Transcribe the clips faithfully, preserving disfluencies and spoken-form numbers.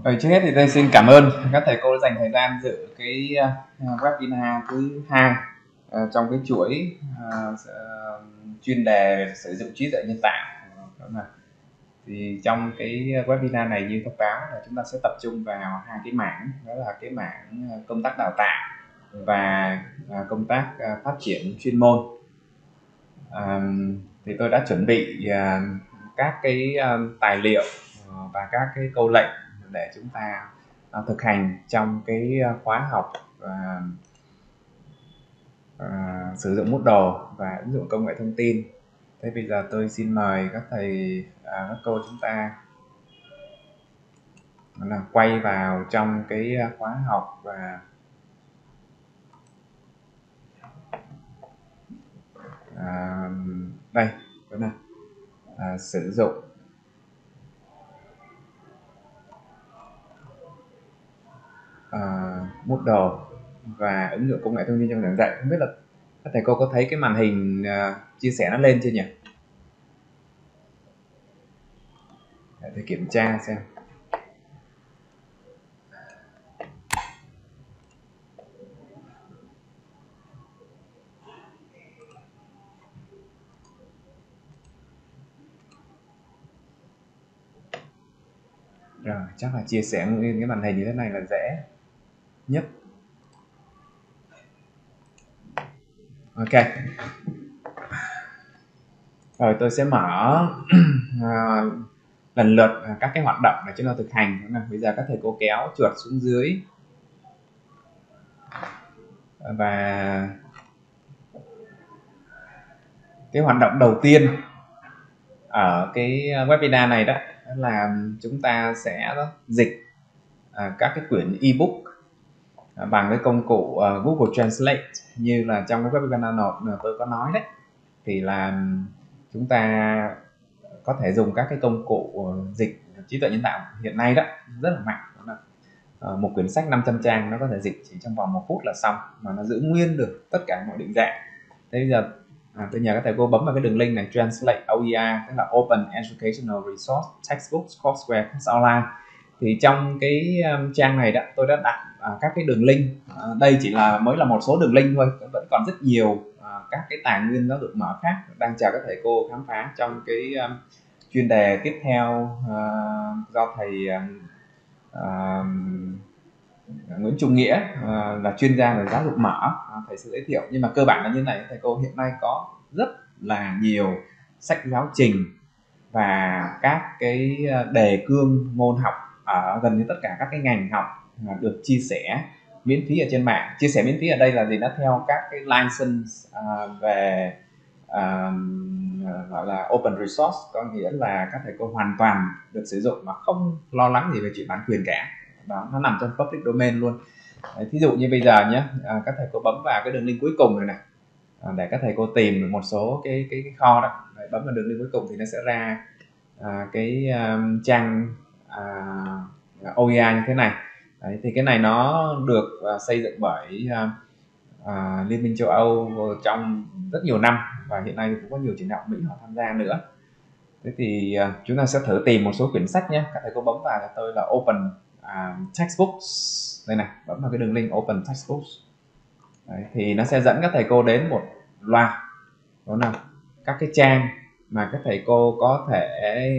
Rồi trước hết thì tôi xin cảm ơn các thầy cô đã dành thời gian dự cái uh, webinar thứ hai uh, trong cái chuỗi uh, chuyên đề về sử dụng trí tuệ nhân tạo. Thì trong cái webinar này như thông báo là chúng ta sẽ tập trung vào hai cái mảng, đó là cái mảng công tác đào tạo và uh, công tác uh, phát triển chuyên môn. Um, thì tôi đã chuẩn bị uh, các cái um, tài liệu uh, và các cái câu lệnh để chúng ta uh, thực hành trong cái uh, khóa học uh, uh, sử dụng Moodle và ứng dụng công nghệ thông tin. Thế bây giờ tôi xin mời các thầy uh, các cô chúng ta là quay vào trong cái khóa học và à, đây đó là à, sử dụng à, Moodle và ứng dụng công nghệ thông tin trong giảng dạy. Không biết là các thầy cô có thấy cái màn hình à, chia sẻ nó lên chưa nhỉ? Để tôi kiểm tra xem. Rồi, chắc là chia sẻ nguyên cái màn hình như thế này là dễ nhất. Ok. Rồi tôi sẽ mở à, lần lượt các cái hoạt động để chúng ta thực hành. Bây giờ các thầy cô kéo chuột xuống dưới và cái hoạt động đầu tiên ở cái webinar này đó là chúng ta sẽ dịch à, các cái quyển ebook à, bằng cái công cụ uh, Google Translate như là trong cái webinar nào tôi có nói đấy, thì là chúng ta có thể dùng các cái công cụ dịch trí tuệ nhân tạo hiện nay đó rất là mạnh. Đó là, uh, một quyển sách năm trăm trang nó có thể dịch chỉ trong vòng một phút là xong, mà nó giữ nguyên được tất cả mọi định dạng. Thế bây giờ À, tôi nhờ các thầy cô bấm vào cái đường link này, Translate o e r, tức là Open Educational Resource Textbooks Courseware Course Online. Thì trong cái um, trang này đó tôi đã đặt uh, các cái đường link. Uh, đây chỉ là mới là một số đường link thôi, vẫn còn rất nhiều uh, các cái tài nguyên giáo dục mở khác đang chờ các thầy cô khám phá trong cái um, chuyên đề tiếp theo uh, do thầy um, uh, Nguyễn Trung Nghĩa uh, là chuyên gia về giáo dục mở, uh, thầy sẽ giới thiệu. Nhưng mà cơ bản là như này, thầy cô hiện nay có rất là nhiều sách giáo trình và các cái đề cương môn học ở gần như tất cả các cái ngành học mà được chia sẻ miễn phí ở trên mạng. Chia sẻ miễn phí ở đây là gì? Nó theo các cái license uh, về uh, gọi là open resource, có nghĩa là các thầy cô hoàn toàn được sử dụng mà không lo lắng gì về chuyện bản quyền cả. Đó, nó nằm trong public domain luôn. Đấy, thí dụ như bây giờ nhé, à, các thầy cô bấm vào cái đường link cuối cùng này này, à, để các thầy cô tìm một số cái cái, cái kho đó. Đấy, bấm vào đường link cuối cùng thì nó sẽ ra à, cái um, trang à, o e r như thế này. Đấy, thì cái này nó được uh, xây dựng bởi uh, uh, Liên minh châu Âu trong rất nhiều năm, và hiện nay thì cũng có nhiều trường đại học Mỹ họ tham gia nữa. Thế thì uh, chúng ta sẽ thử tìm một số quyển sách nhé. Các thầy cô bấm vào cho tôi là Open uh, Textbooks, đây này, bấm vào cái đường link Open Textbooks. Đấy, thì nó sẽ dẫn các thầy cô đến một loạt đó nào các cái trang mà các thầy cô có thể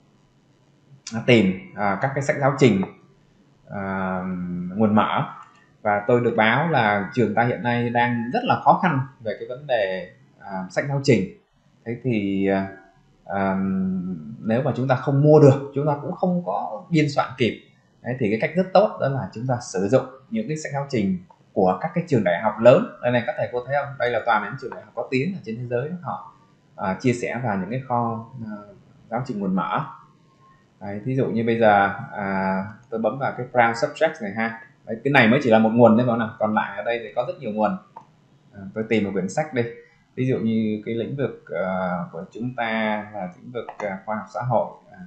uh, tìm uh, các cái sách giáo trình uh, nguồn mở. Và tôi được báo là trường ta hiện nay đang rất là khó khăn về cái vấn đề uh, sách giáo trình. Thế thì uh, nếu mà chúng ta không mua được, chúng ta cũng không có biên soạn kịp. Đấy, thì cái cách rất tốt đó là chúng ta sử dụng những cái sách giáo trình của các cái trường đại học lớn. Đây này, các thầy cô thấy không? Đây là toàn những trường đại học có tiếng ở trên thế giới, họ uh, chia sẻ vào những cái kho uh, giáo trình nguồn mở. Đấy, thí dụ như bây giờ à, tôi bấm vào cái Brown Subjects này ha. Đấy, cái này mới chỉ là một nguồn thôi nào, còn lại ở đây thì có rất nhiều nguồn. À, tôi tìm một quyển sách đi, ví dụ như cái lĩnh vực uh, của chúng ta là lĩnh vực uh, khoa học xã hội. À.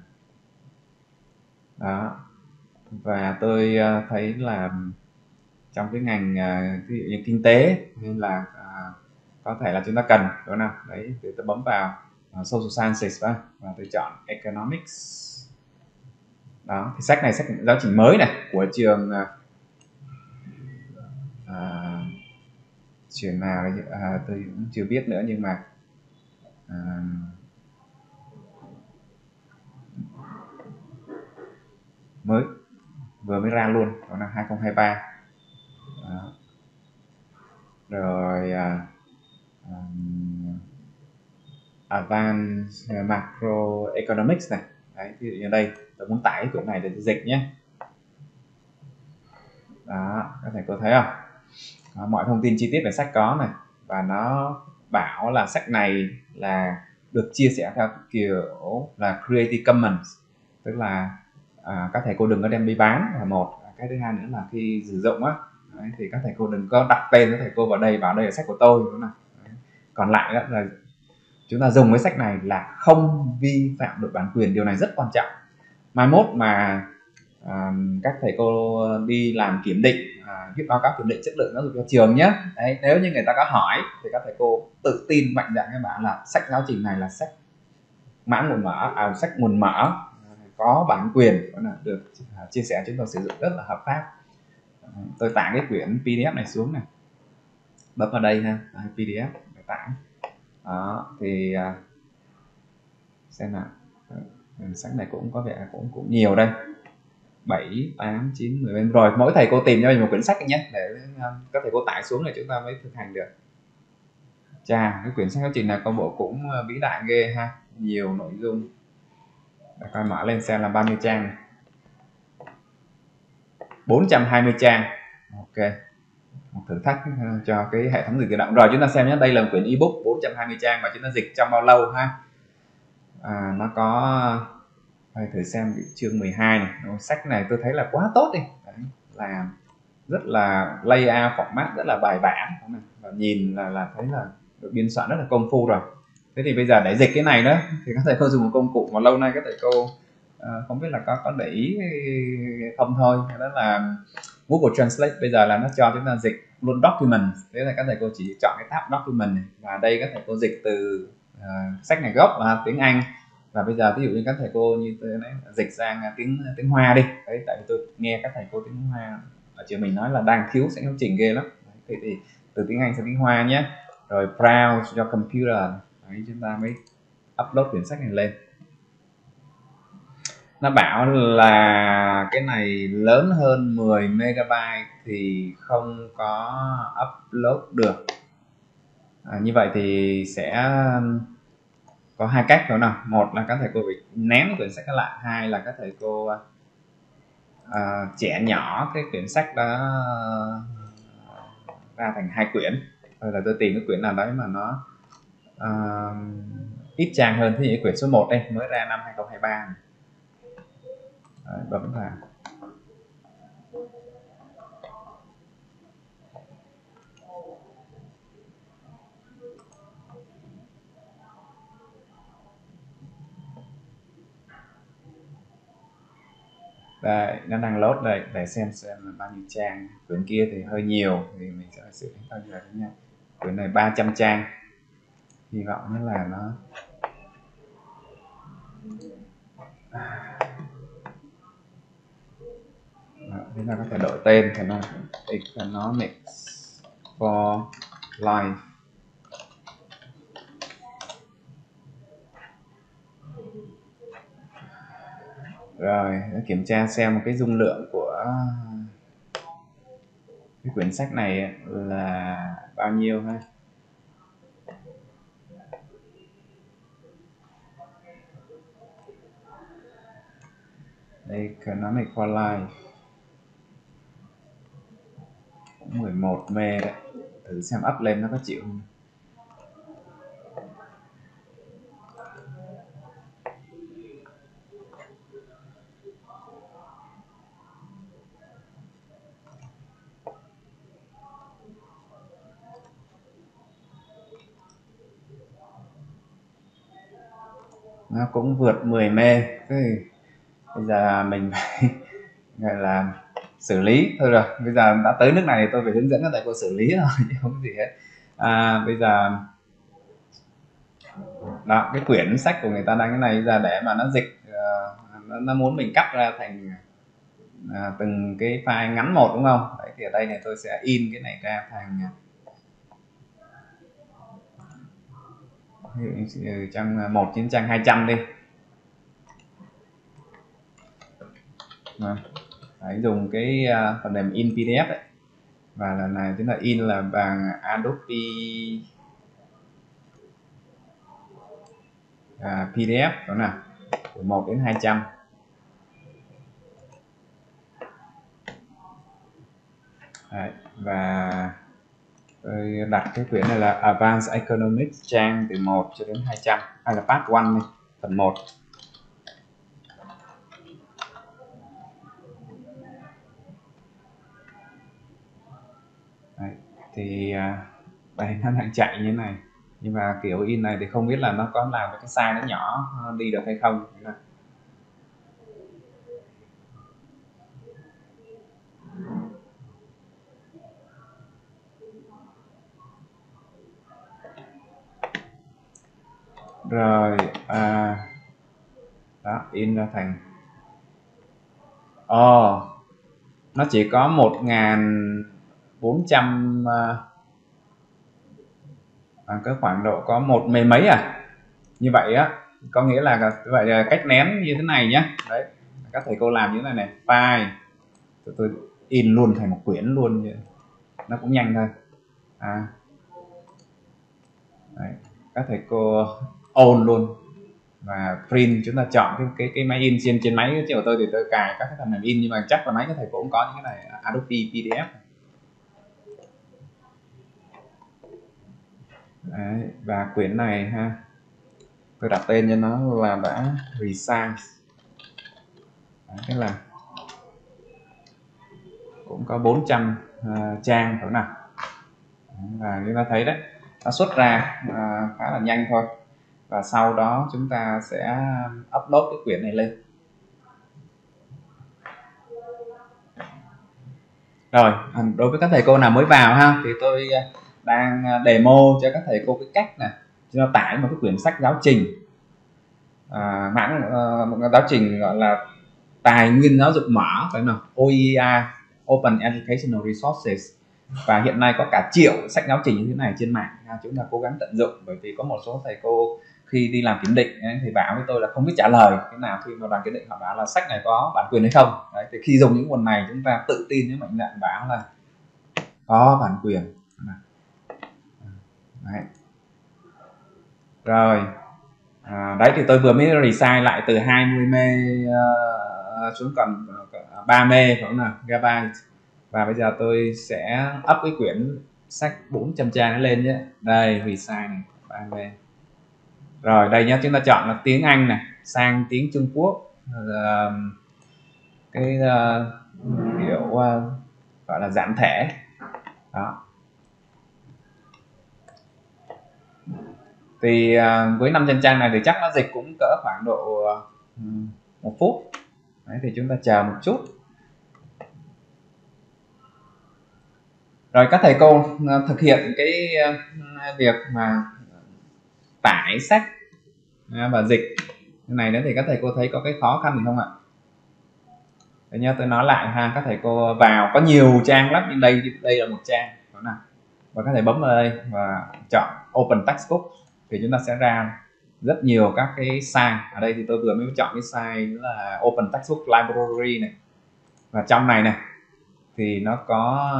Đó. Và tôi uh, thấy là trong cái ngành uh, ví dụ như kinh tế nên là uh, có thể là chúng ta cần đó nào. Đấy, thì tôi bấm vào uh, Social Sciences và, và tôi chọn Economics. Đó thì sách này sách giáo trình mới này của trường à, trường nào đấy à, tôi cũng chưa biết nữa, nhưng mà à, mới vừa mới ra luôn vào năm hai không hai ba. Đó. Rồi à, um, Advanced Macroeconomics này. Đấy, ví dụ như đây tôi muốn tải cái quyển này để tôi dịch nhé. Đó, các thầy cô thấy không? Đó, mọi thông tin chi tiết về sách có này, và nó bảo là sách này là được chia sẻ theo kiểu là Creative Commons, tức là à, các thầy cô đừng có đem đi bán là một. Cái thứ hai nữa là khi sử dụng á, đấy, thì các thầy cô đừng có đặt tên các thầy cô vào đây bảo đây là sách của tôi, đúng không? Đấy. Còn lại đó là chúng ta dùng cái sách này là không vi phạm được bản quyền, điều này rất quan trọng. Mai mốt mà à, các thầy cô đi làm kiểm định, à, viết báo cáo kiểm định chất lượng giáo dục cho trường nhé. Đấy, nếu như người ta có hỏi thì các thầy cô tự tin mạnh dạn các bạn là sách giáo trình này là sách mã nguồn mở, à, sách nguồn mở có bản quyền, là được chia sẻ chúng tôi sử dụng rất là hợp pháp. Tôi tải cái quyển pê đê ép này xuống này, bấm vào đây ha, pê đê ép để tải. Đó thì à, xem nào, sách này cũng có vẻ cũng cũng nhiều đây, bảy, tám, chín, mười bên. Rồi mỗi thầy cô tìm cho mình một quyển sách nhé, để các thầy cô tải xuống để chúng ta mới thực hành được. Chà, cái quyển sách giáo trình này công bộ cũng vĩ đại ghê ha, nhiều nội dung. Để coi mở lên xem là bao nhiêu trang. bốn trăm hai mươi trang. Ok, một thử thách cho cái hệ thống dịch tự động. Rồi chúng ta xem nhé, đây là một quyển ebook bốn trăm hai mươi trang và chúng ta dịch trong bao lâu ha. À, nó có, đây, thử xem chương mười hai này. Sách này tôi thấy là quá tốt đi. Đấy, là rất là layout format rất là bài bản, và nhìn là là thấy là được biên soạn rất là công phu rồi. Thế thì bây giờ để dịch cái này đó thì các thầy cô dùng một công cụ mà lâu nay các thầy cô uh, không biết là có có để ý không thôi, đó là Google Translate. Bây giờ là nó cho chúng ta dịch luôn document, thế là các thầy cô chỉ chọn cái tab document này, và đây các thầy cô dịch từ uh, sách này gốc là tiếng Anh, và bây giờ ví dụ như các thầy cô như tôi nói dịch sang tiếng tiếng Hoa đi. Đấy, tại vì tôi nghe các thầy cô tiếng Hoa ở trường mình nói là đang thiếu sách giáo trình ghê lắm. Đấy, thì từ tiếng Anh sang tiếng Hoa nhé, rồi browse cho computer. Đấy, chúng ta mới upload quyển sách này lên. Nó bảo là cái này lớn hơn mười megabyte thì không có upload được. À, như vậy thì sẽ có hai cách đó nào. Một là các thầy cô phải ném quyển sách lại, hai là các thầy cô uh, trẻ nhỏ cái quyển sách đó ra thành hai quyển. Rồi là tôi tìm cái quyển nào đấy mà nó uh, ít trang hơn, ví dụ quyển số một đây mới ra năm hai không hai ba này. Đấy, bấm vào. Đây, nó đang load đây để xem xem là bao nhiêu trang. Quyển kia thì hơi nhiều thì mình sẽ xử lý bao nhiêu nha. Quyển này ba trăm trang, hy vọng như là nó đó, chúng ta có thể đổi tên thì nó Economics for Life. Rồi để kiểm tra xem cái dung lượng của cái quyển sách này là bao nhiêu ha. Đây, Economics for Life cũng mười một mê đấy, thử xem up lên nó có chịu không. Nó cũng vượt mười mê. Thế bây giờ mình phải gọi là xử lý thôi. Rồi bây giờ đã tới nước này thì tôi phải hướng dẫn các thầy cô xử lý rồi chứ không gì hết. À, bây giờ đó, cái quyển sách của người ta đăng cái này ra để mà nó dịch uh, nó, nó muốn mình cắt ra thành à, từng cái file ngắn một, đúng không? Đấy, thì ở đây này tôi sẽ in cái này ra thành trang một trên trang hai trăm đi. Đấy, dùng cái uh, phần mềm in pê đê ép ấy. Và lần này chúng ta in là bằng Adobe uh, pê đê ép, đó nào, từ một đến hai trăm. Đấy, và tôi đặt cái quyển này là Advanced Economics trang từ một cho đến hai trăm, hay là part một đi, phần một. Đấy, thì đây nó đang chạy như thế này, nhưng mà kiểu in này thì không biết là nó có làm cái size nó nhỏ đi được hay không. Rồi à, đó, in ra thành ồ oh, nó chỉ có một nghìn bốn trăm à, cái khoảng độ có một mấy mấy à, như vậy á, có nghĩa là vậy là cách nén như thế này nhé. Đấy, các thầy cô làm như thế này này, file tôi, tôi in luôn thành một quyển luôn, vậy nó cũng nhanh thôi. À, đấy, các thầy cô own luôn và print. Chúng ta chọn cái cái, cái máy in trên trên máy của tôi thì tôi cài các cái phần mềm in, nhưng mà chắc là máy các thầy cô cũng có những cái này, Adobe pê đê ép. Đấy, và quyển này ha, tôi đặt tên cho nó là đã resize. Đấy, tức là cũng có bốn trăm uh, trang phải nào. Và chúng ta thấy đấy, nó xuất ra uh, khá là nhanh thôi. Và sau đó chúng ta sẽ upload cái quyển này lên. Rồi, đối với các thầy cô nào mới vào ha, thì tôi đang demo cho các thầy cô cái cách này chúng ta tải một cái quyển sách giáo trình, à, mãn uh, một cái giáo trình gọi là tài nguyên giáo dục mở, phải không? o e a, Open Educational Resources. Và hiện nay có cả triệu sách giáo trình như thế này trên mạng, chúng ta cố gắng tận dụng. Bởi vì có một số thầy cô khi đi làm kiểm định thì bảo với tôi là không biết trả lời thế nào khi mà đoàn kiểm định họ bảo là sách này có bản quyền hay không. Đấy, thì khi dùng những nguồn này chúng ta tự tin với mạnh dạn bảo là có bản quyền. Đấy. Rồi à, đấy thì tôi vừa mới resize lại từ hai mươi mê uh, xuống còn ba mê, phải không nào, gigabyte. Và bây giờ tôi sẽ up cái quyển sách bốn trăm trang nó lên nhé. Đây, resize này, ba mê. Rồi đây nhé, chúng ta chọn là tiếng Anh này sang tiếng Trung Quốc, uh, cái uh, kiểu uh, gọi là giản thể đó. Thì uh, với năm trăm trang này thì chắc nó dịch cũng cỡ khoảng độ uh, một phút. Đấy, thì chúng ta chờ một chút. Rồi các thầy cô uh, thực hiện cái uh, việc mà tải sách uh, và dịch cái này nữa thì các thầy cô thấy có cái khó khăn gì không ạ? Đấy nhá, tôi nói lại ha, các thầy cô vào có nhiều trang lắm, nhưng đây đây là một trang đó nào. Và các thầy bấm vào đây và chọn Open Textbook thì chúng ta sẽ ra rất nhiều các cái size. Ở đây thì tôi vừa mới chọn cái size là Open Textbook Library này, và trong này này thì nó có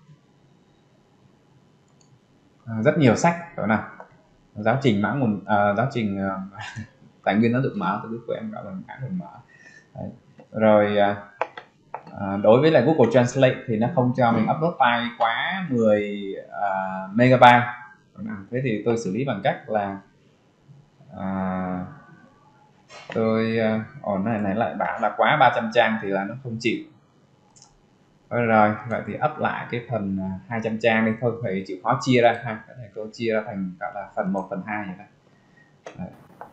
rất nhiều sách đó nào. Giáo trình mã nguồn uh, giáo trình uh, tài nguyên giáo dục mở, tôi của em gọi là mã nguồn mở. Đấy. Rồi uh, đối với lại Google Translate thì nó không cho mình upload file quá mười uh, megabyte. Thế thì tôi xử lý bằng cách là uh, tôi ổn uh, này này lại bảo là quá ba trăm trang thì là nó không chịu. Rồi, rồi vậy thì up lại cái phần uh, hai trăm trang đi, thôi phải chịu khó chia ra ha, cái này tôi chia ra thành gọi là phần một, phần hai vậy đó. Đấy.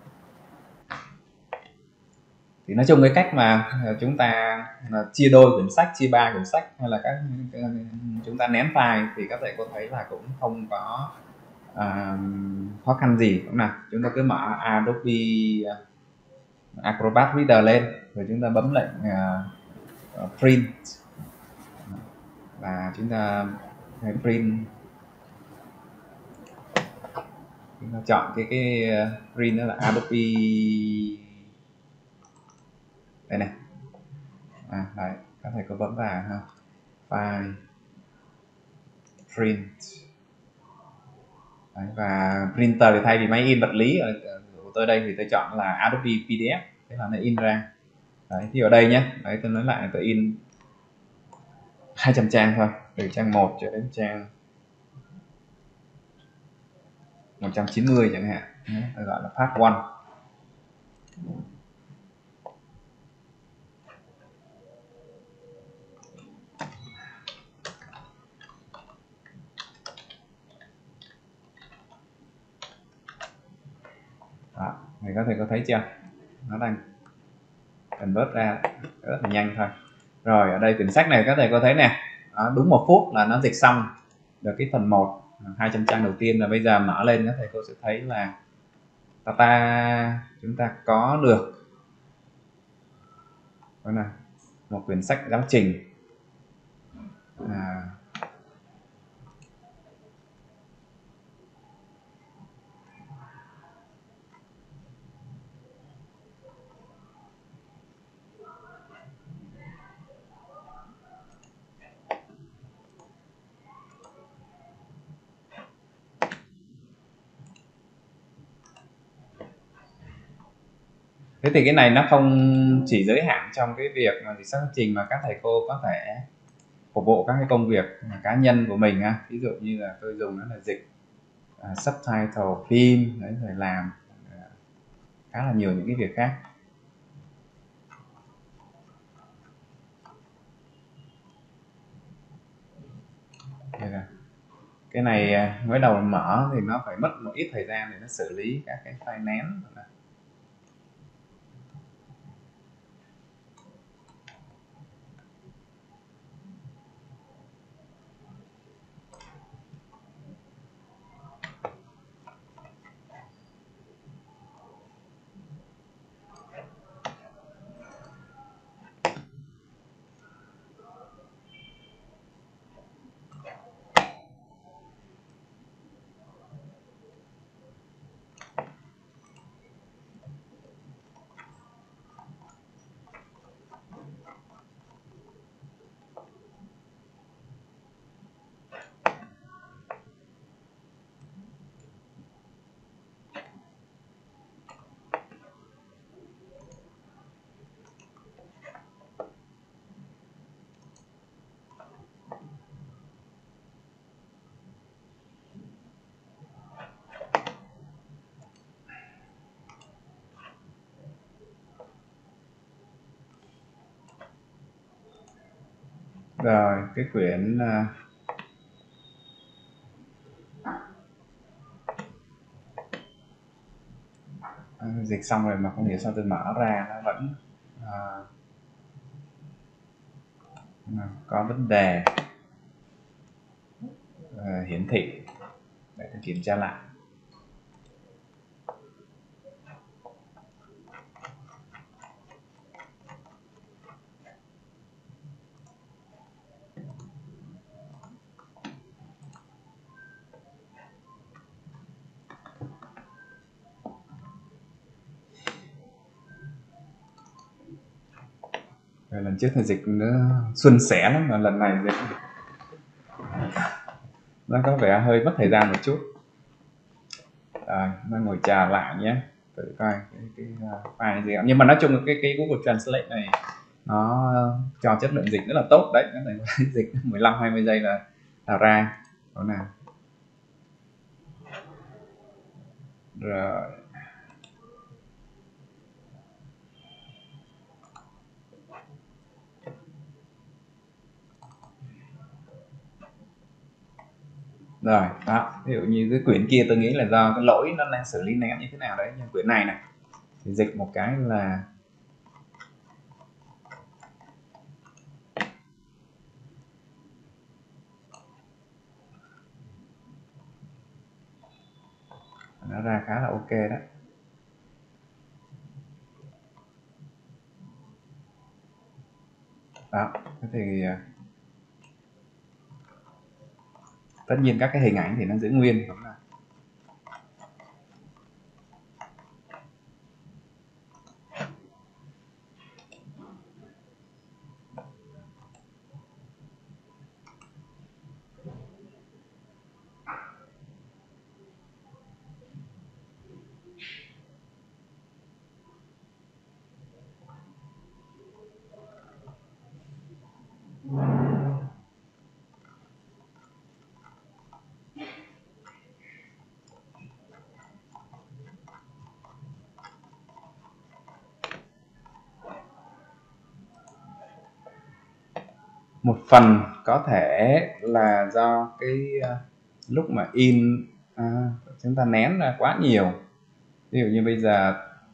Thì nói chung cái cách mà chúng ta chia đôi quyển sách, chia ba quyển sách, hay là các chúng ta nén file thì các thầy cô thấy là cũng không có uh, khó khăn gì. Cũng nào chúng ta cứ mở Adobe Acrobat Reader lên, rồi chúng ta bấm lệnh uh, print và chúng ta print, chúng ta chọn cái cái print đó là Adobe đây này, à, đấy, các thầy có bấm vào ha, file print. Đấy, và printer thì thay vì máy in vật lý của tôi đây thì tôi chọn là Adobe pê đê ép, thế là nó in ra. Đấy, thì ở đây nhé, đấy tôi nói lại, tôi in hai trăm trang thôi, từ trang một cho đến trang một trăm chín mươi chẳng hạn. Đấy, tôi gọi là part one. Đó, thì có thể có thấy chưa, nó đang convert ra rất là nhanh thôi. Rồi ở đây quyển sách này các thầy có thấy nè, đó, đúng một phút là nó dịch xong được cái phần một hai trăm trang đầu tiên. Là bây giờ mở lên các thầy cô sẽ thấy là ta, ta chúng ta có được đó là một quyển sách giáo trình. À, thế thì cái này nó không chỉ giới hạn trong cái việc mà dịch giáo trình, mà các thầy cô có thể phục vụ các cái công việc cá nhân của mình ha. Ví dụ như là tôi dùng nó là dịch uh, subtitle phim đấy, rồi làm uh, khá là nhiều những cái việc khác. Đây là cái này mới đầu mở thì nó phải mất một ít thời gian để nó xử lý các cái file nén. Rồi cái quyển uh, dịch xong rồi mà không hiểu sao tôi mở ra nó vẫn uh, có vấn đề uh, hiển thị. Để tôi kiểm tra lại. Rồi, lần trước thì dịch nó suôn sẻ lắm, mà lần này dịch nó có vẻ hơi mất thời gian một chút. Rồi, nó ngồi trả lại nhé, thử coi cái, cái file gì. Nhưng mà nói chung cái cái Google Translate này nó cho chất lượng dịch rất là tốt đấy. Cái này dịch mười lăm hai mươi giây là là ra. Đó nào. Rồi. Rồi, đó, ví dụ như cái quyển kia tôi nghĩ là do cái lỗi nó đang xử lý nén như thế nào đấy, nhưng quyển này này thì dịch một cái là nó ra khá là ok đó. Đó, thế thì tất nhiên các cái hình ảnh thì nó giữ nguyên, đúng là một phần có thể là do cái uh, lúc mà in uh, chúng ta nén ra quá nhiều. Ví dụ như bây giờ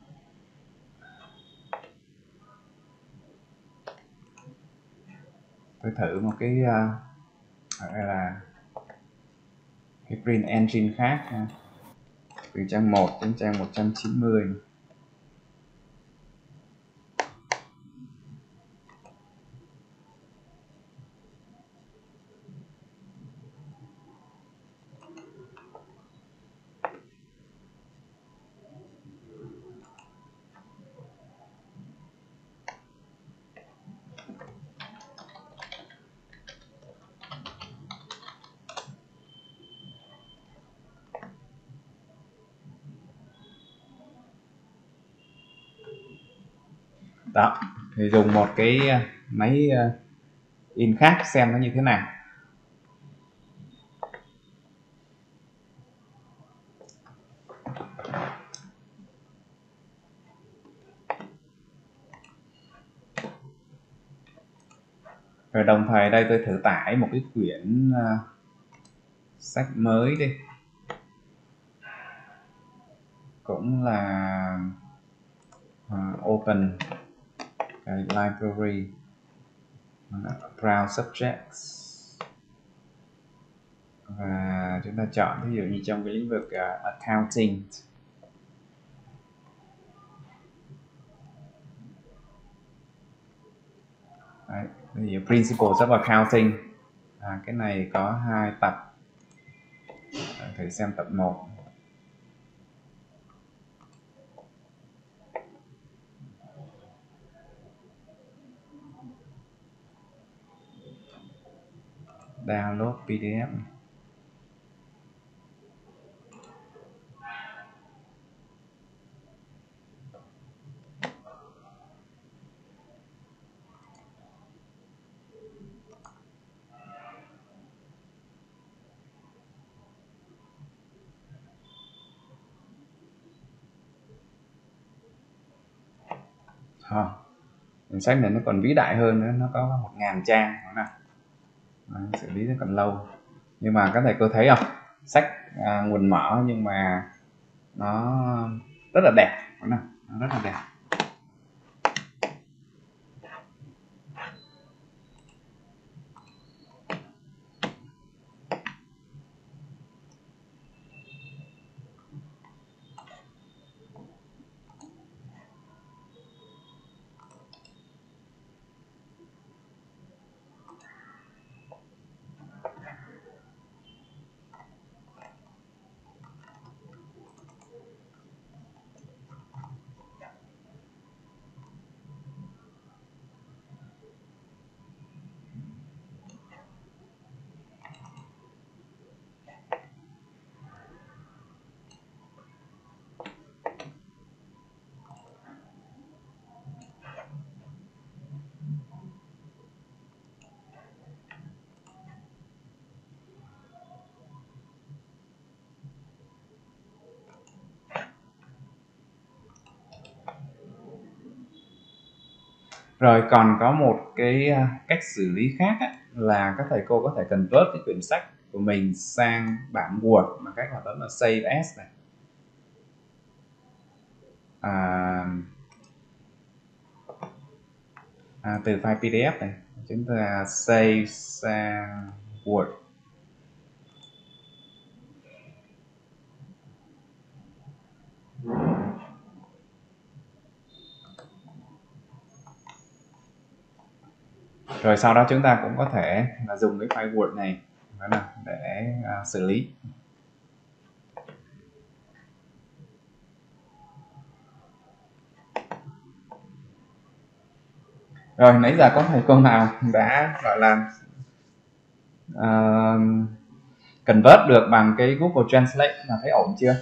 tôi thử một cái uh, gọi là cái print engine khác ha. Từ trang một đến trang một trăm chín mươi. Đó, thì dùng một cái máy in khác xem nó như thế nào. Rồi đồng thời đây tôi thử tải một cái quyển uh, sách mới đi, cũng là uh, Open cái Library uh, Browse Subjects, và chúng ta chọn ví dụ như trong cái lĩnh vực uh, Accounting. Đấy, ví dụ Principles of Accounting, à, cái này có hai tập. Đấy, thử xem tập một. Download pê đê ép. Thôi, quyển sách này nó còn vĩ đại hơn nữa, nó có một ngàn trang nữa. Đấy, xử lý nó còn lâu, nhưng mà các thầy cô thấy không, sách à, nguồn mở nhưng mà nó rất là đẹp, nó rất là đẹp. Rồi còn có một cái cách xử lý khác á, là các thầy cô có thể convert cái quyển sách của mình sang bản Word bằng cách hoạt động là Save As này. À, à, từ file pê đê ép này chúng ta save sang Word. Rồi sau đó chúng ta cũng có thể là dùng cái file Word này đó là để uh, xử lý. Rồi nãy giờ có thầy cô nào đã gọi là uh, convert được bằng cái Google Translate là thấy ổn chưa?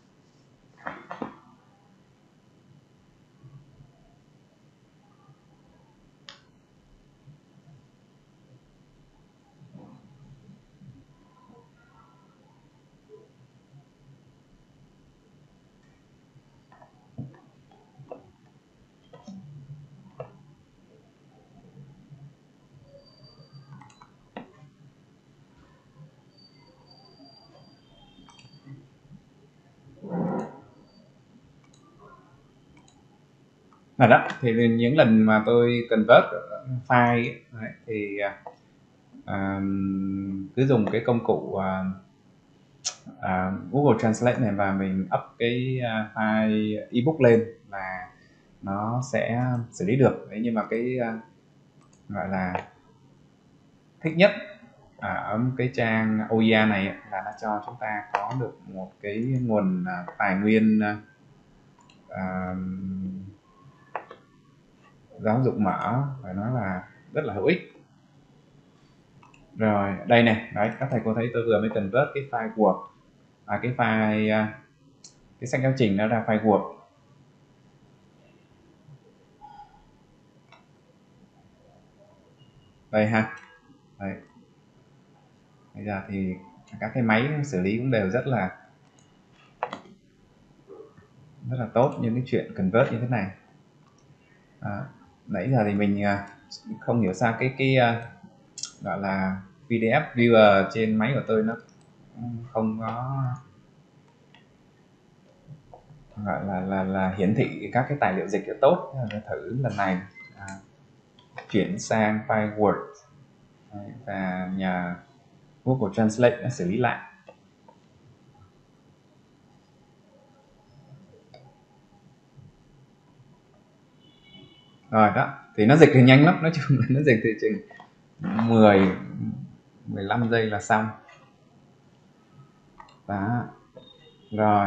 Rồi đó, thì những lần mà tôi convert file ấy, đấy, thì uh, cứ dùng cái công cụ uh, uh, Google Translate này và mình up cái uh, file ebook lên là nó sẽ xử lý được. Đấy, nhưng mà cái uh, gọi là thích nhất ở cái trang o e a này là nó cho chúng ta có được một cái nguồn uh, tài nguyên uh, giáo dục mở, phải nói là rất là hữu ích. Rồi đây này, đấy các thầy cô thấy tôi vừa mới convert cái file Word, à, cái file cái sách giáo trình nó ra file Word. Đây ha, đây. Bây giờ thì các cái máy xử lý cũng đều rất là rất là tốt những cái chuyện convert như thế này. À, nãy giờ thì mình không hiểu sao cái cái gọi là pê đê ép viewer trên máy của tôi nó không có gọi là là là hiển thị các cái tài liệu dịch cho tốt. Nên thử lần này à, chuyển sang file Word. Đấy, và nhờ Google Translate nó xử lý lại. Rồi đó, thì nó dịch thì nhanh lắm, nói chung là nó dịch thì chừng mười mười lăm giây là xong. Đó. Rồi.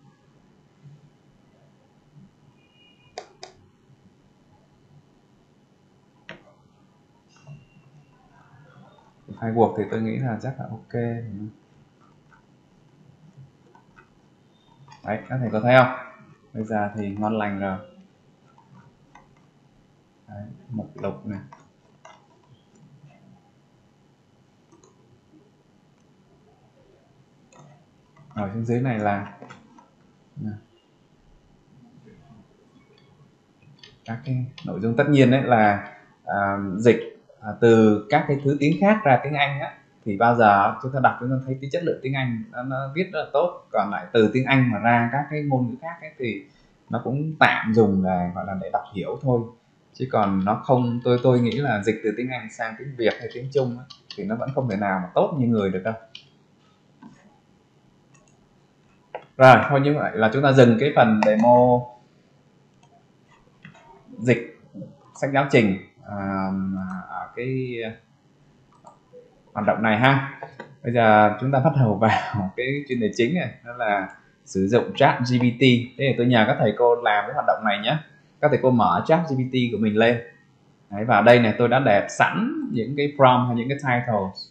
File Word thì tôi nghĩ là chắc là ok. Đấy, các thầy có thấy không? Bây giờ thì ngon lành rồi. Đấy, mục lục này. Rồi trên dưới này là các cái nội dung, tất nhiên đấy là à, dịch à, từ các cái thứ tiếng khác ra tiếng Anh á, thì bao giờ chúng ta đọc chúng ta thấy cái chất lượng tiếng Anh nó, nó viết rất là tốt. Còn lại từ tiếng Anh mà ra các cái ngôn ngữ khác ấy, thì nó cũng tạm dùng là gọi là để đọc hiểu thôi, chứ còn nó không, tôi tôi nghĩ là dịch từ tiếng Anh sang tiếng Việt hay tiếng Trung ấy, thì nó vẫn không thể nào mà tốt như người được đâu. Rồi thôi, như vậy là chúng ta dừng cái phần demo dịch sách giáo trình ở à, cái hoạt động này ha. Bây giờ chúng ta bắt đầu vào cái chuyên đề chính này, đó là sử dụng Chat giê pê tê. Thế thì tôi nhờ các thầy cô làm cái hoạt động này nhé. Các thầy cô mở Chat giê pê tê của mình lên. Đấy, và đây này tôi đã đẹp sẵn những cái prompt hay những cái titles.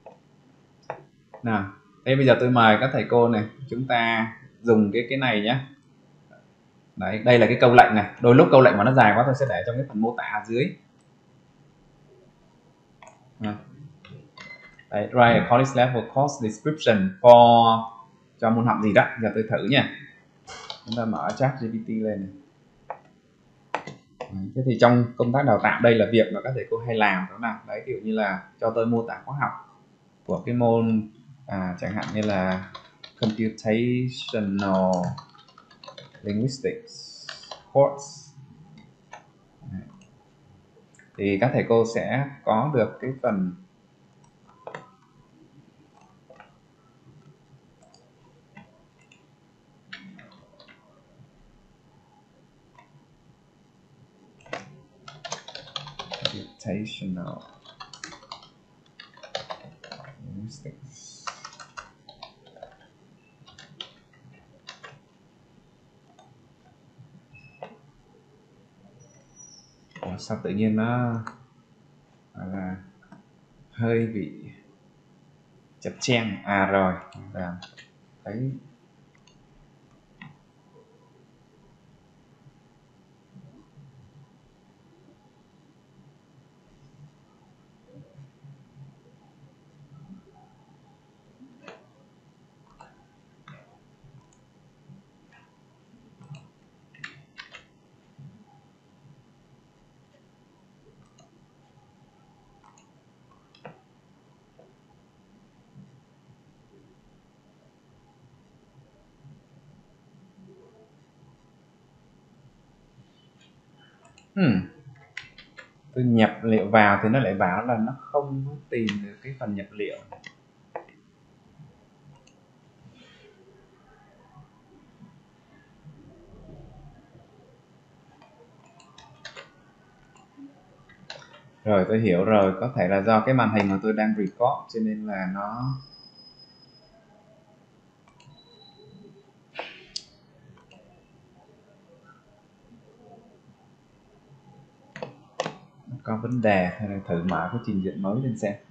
Nào, thế bây giờ tôi mời các thầy cô này, chúng ta dùng cái cái này nhé. Đấy, đây là cái câu lệnh này. Đôi lúc câu lệnh mà nó dài quá tôi sẽ để trong cái phần mô tả ở dưới. À. Đấy, write a college level course description for cho môn học gì đó. Giờ tôi thử nha. Chúng ta mở Chat giê pê tê lên này. Thế thì trong công tác đào tạo đây là việc mà các thầy cô hay làm đó nào. Đấy, kiểu như là cho tôi mô tả khóa học của cái môn à, chẳng hạn như là computational linguistics course. Đấy. Thì các thầy cô sẽ có được cái phần Computational linguistics. Ủa, sao tự nhiên nó là hơi bị chập cheng. À rồi, là thấy hmm. tôi nhập liệu vào thì nó lại bảo là nó không tìm được cái phần nhập liệu. Rồi tôi hiểu rồi, có thể là do cái màn hình mà tôi đang record cho nên là nó có vấn đề, hay là thử mở cái trình duyệt mới lên xem.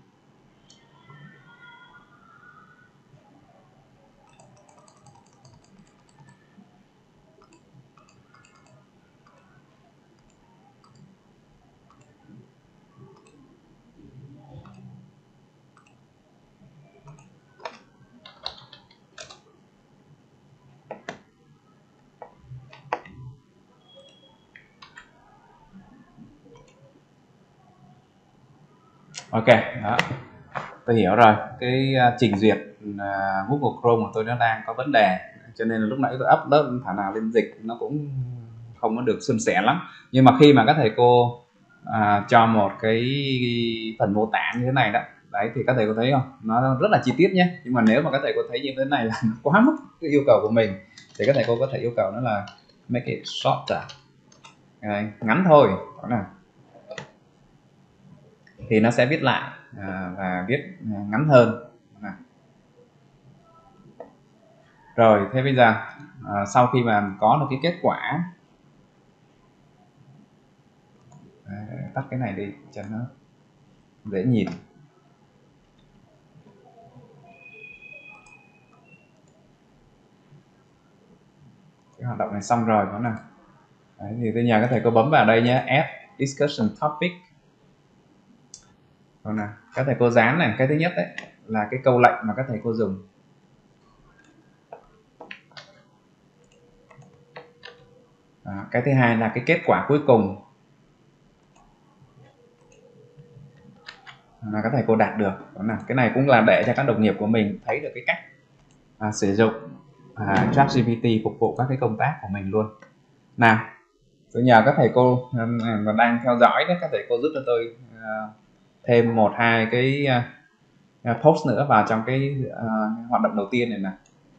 Ok, đó, tôi hiểu rồi. Cái uh, trình duyệt uh, Google Chrome của tôi nó đang có vấn đề, cho nên là lúc nãy tôi upload thả nào lên dịch nó cũng không có được suôn sẻ lắm. Nhưng mà khi mà các thầy cô uh, cho một cái phần mô tả như thế này đó, đấy thì các thầy cô thấy không, nó rất là chi tiết nhé. Nhưng mà nếu mà các thầy cô thấy như thế này là quá mức cái yêu cầu của mình, thì các thầy cô có thể yêu cầu nó là make it shorter, đấy, ngắn thôi, đó là thì nó sẽ viết lại à, và viết ngắn hơn. À. Rồi thế bây giờ à, sau khi mà có được cái kết quả, à, tắt cái này đi cho nó dễ nhìn. Cái hoạt động này xong rồi đó nè. Đấy, thì tôi nhờ các thầy cô bấm vào đây nhé, add discussion topic. Đó nè, các thầy cô dán này, cái thứ nhất đấy là cái câu lệnh mà các thầy cô dùng. À, cái thứ hai là cái kết quả cuối cùng là các thầy cô đạt được. Đó là cái này cũng là để cho các đồng nghiệp của mình thấy được cái cách à, sử dụng à, ChatGPT phục vụ các cái công tác của mình luôn. Nào, tôi nhờ các thầy cô mà đang theo dõi đấy, các thầy cô giúp cho tôi uh, thêm một hai cái uh, post nữa vào trong cái uh, hoạt động đầu tiên này nè.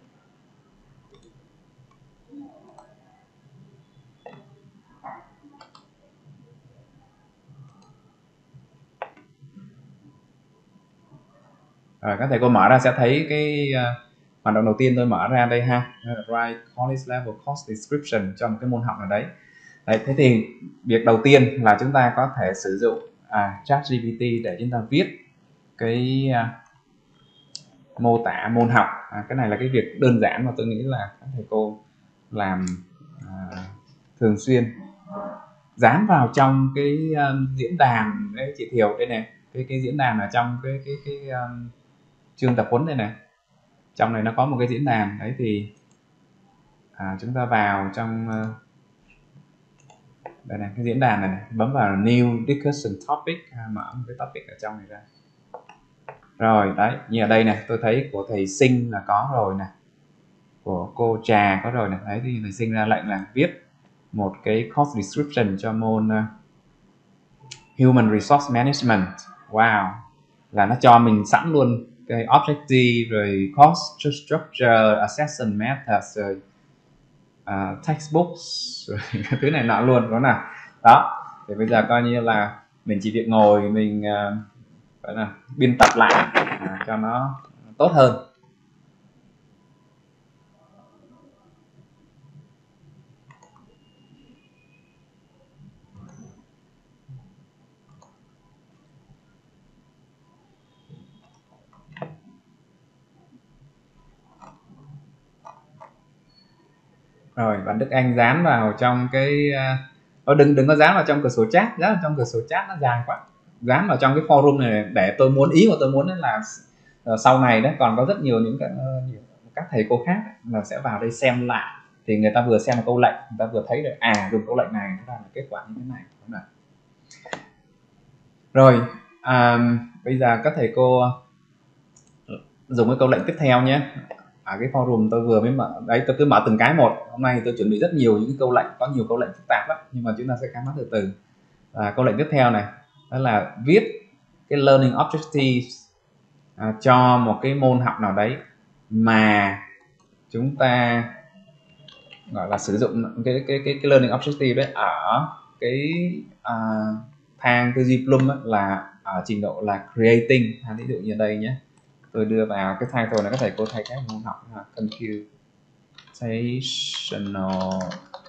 Rồi các thầy cô mở ra sẽ thấy cái uh, hoạt động đầu tiên tôi mở ra đây ha, write college level course description cho một cái môn học nào đấy. Đấy, thế thì việc đầu tiên là chúng ta có thể sử dụng à, ChatGPT để chúng ta viết cái uh, mô tả môn học. À, cái này là cái việc đơn giản mà tôi nghĩ là các thầy cô làm uh, thường xuyên. Dán vào trong cái um, diễn đàn đấy chị Thiều đây này, cái cái diễn đàn ở trong cái cái cái um, chương tập huấn đây này, trong này nó có một cái diễn đàn đấy, thì à, chúng ta vào trong uh, đây này, cái diễn đàn này, này bấm vào new discussion topic, à, mở một cái topic ở trong này ra. Rồi đấy, như ở đây này tôi thấy của thầy Sinh là có rồi nè, của cô Trà có rồi này. Đấy thì thầy Sinh ra lệnh là viết một cái course description cho môn uh, Human Resource Management. Wow, là nó cho mình sẵn luôn cái objective, rồi course structure, assessment methods, rồi uh, textbooks, rồi cái thứ này nọ luôn, đó nào. Đó, thì bây giờ coi như là mình chỉ việc ngồi mình uh, phải là biên tập lại uh, cho nó tốt hơn. Rồi bạn Đức Anh dán vào trong cái uh, đừng đừng có dán vào trong cửa sổ chat, dán vào trong cửa sổ chat nó dài quá, dán vào trong cái forum này để tôi muốn ý mà tôi muốn là uh, sau này đó còn có rất nhiều những cái, uh, các thầy cô khác là sẽ vào đây xem lại, thì người ta vừa xem một câu lệnh người ta vừa thấy được à dùng câu lệnh này nó ra là kết quả như thế này, đúng không? Rồi à, bây giờ các thầy cô dùng cái câu lệnh tiếp theo nhé. À, cái forum tôi vừa mới mở đấy, tôi cứ mở từng cái một. Hôm nay tôi chuẩn bị rất nhiều những cái câu lệnh, có nhiều câu lệnh phức tạp lắm, nhưng mà chúng ta sẽ khám phá từ từ. À, câu lệnh tiếp theo này đó là viết cái learning objectives à, cho một cái môn học nào đấy mà chúng ta gọi là sử dụng cái cái cái, cái learning objective đấy ở cái à, thang tư duy Bloom là ở trình độ là creating. À, ví dụ như đây nhé, tôi đưa vào cái title này, các thầy cô thay cái môn học ha, computational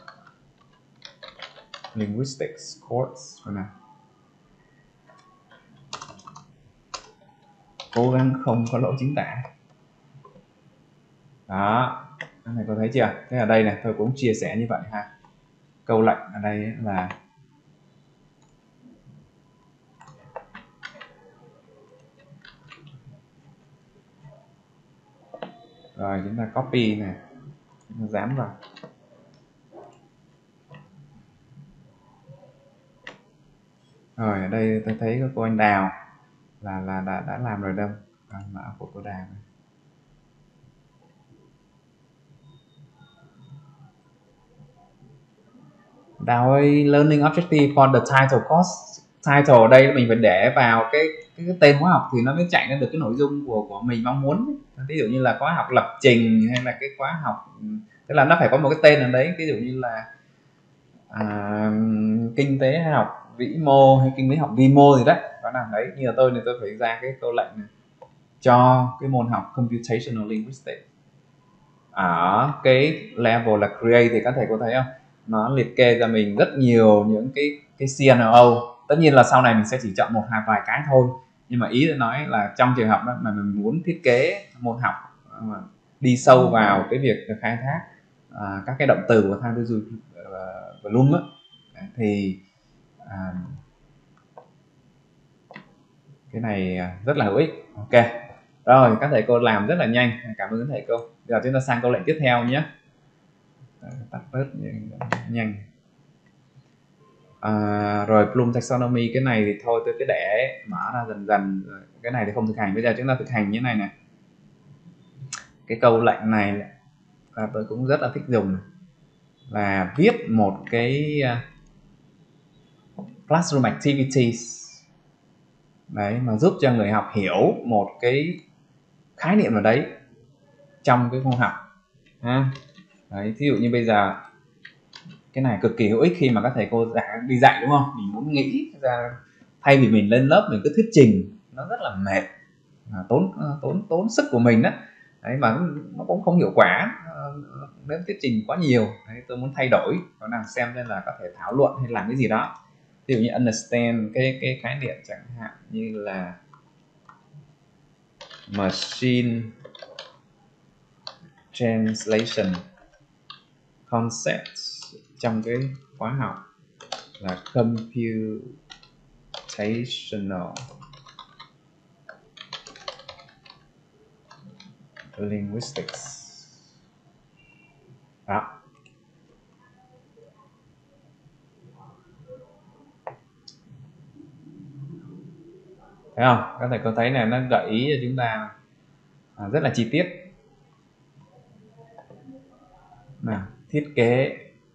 linguistics course rồi nè, cố gắng không có lỗi chính tả. Đó, các thầy cô thấy chưa? Thế ở đây này tôi cũng chia sẻ như vậy ha. Câu lệnh ở đây là rồi chúng ta copy này, chúng ta dán vào. Rồi ở đây tôi thấy có cô anh Đào là là đã đã làm rồi đâu, à, mã của cô Đào này. Đào ơi, learning objective for the title course. Title ở đây mình phải để vào cái cái, cái tên khóa học thì nó mới chạy ra được cái nội dung của của mình mong muốn. Ví dụ như là khóa học lập trình hay là cái khóa học, tức là nó phải có một cái tên ở đấy, ví dụ như là à, kinh tế học vĩ mô hay kinh tế học vi mô gì đấy, đó là đấy. Như là tôi thì tôi phải ra cái câu lệnh này cho cái môn học computational linguistics ở cái level là create, thì các thầy có thấy không, nó liệt kê ra mình rất nhiều những cái cái xê en ô. Tất nhiên là sau này mình sẽ chỉ chọn một hai vài cái thôi, nhưng mà ý tôi nói là trong trường hợp đó mà mình muốn thiết kế môn học mà đi sâu vào cái việc khai thác à, các cái động từ của thang tư duy Bloom thì à, cái này rất là hữu ích. Ok rồi, các thầy cô làm rất là nhanh, cảm ơn các thầy cô. Giờ chúng ta sang câu lệnh tiếp theo nhé. Tắt bớt nhanh. À, rồi Bloom taxonomy, cái này thì thôi tôi cứ để mở ra dần dần, cái này thì không thực hành. Bây giờ chúng ta thực hành như thế này này. Cái câu lệnh này là tôi cũng rất là thích dùng này, là viết một cái classroom activities đấy mà giúp cho người học hiểu một cái khái niệm nào đấy trong cái môn học ha. Đấy, thí dụ như bây giờ cái này cực kỳ hữu ích khi mà các thầy cô giảng đi dạy, đúng không? Mình muốn nghĩ ra, thay vì mình lên lớp mình cứ thuyết trình nó rất là mệt, tốn tốn tốn sức của mình đó. Đấy, mà nó cũng không hiệu quả nếu thuyết trình quá nhiều. Đấy, tôi muốn thay đổi, có nào xem nên là có thể thảo luận hay làm cái gì đó. Ví dụ như understand cái cái khái niệm chẳng hạn như là machine translation concepts trong cái khóa học là computational linguistics. Đó. Thấy không? Các thầy có thấy này, nó gợi ý cho chúng ta à, rất là chi tiết. Nào, thiết kế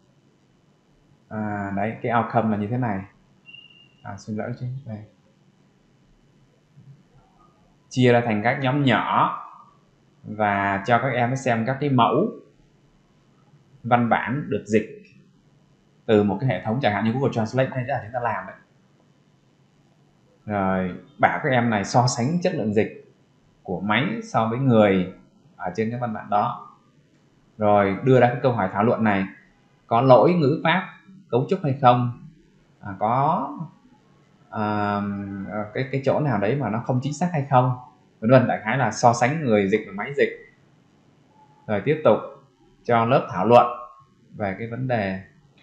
à, đấy, cái outcome là như thế này. À, xin lỗi chứ đây. Chia ra thành các nhóm nhỏ và cho các em xem các cái mẫu văn bản được dịch từ một cái hệ thống chẳng hạn như Google Translate hay là chúng ta làm đấy. Rồi bảo các em này so sánh chất lượng dịch của máy so với người ở trên cái văn bản đó. Rồi đưa ra cái câu hỏi thảo luận này: có lỗi ngữ pháp cấu trúc hay không, à, có à, cái cái chỗ nào đấy mà nó không chính xác hay không, vân vân. Đại khái là so sánh người dịch và máy dịch. Rồi tiếp tục cho lớp thảo luận về cái vấn đề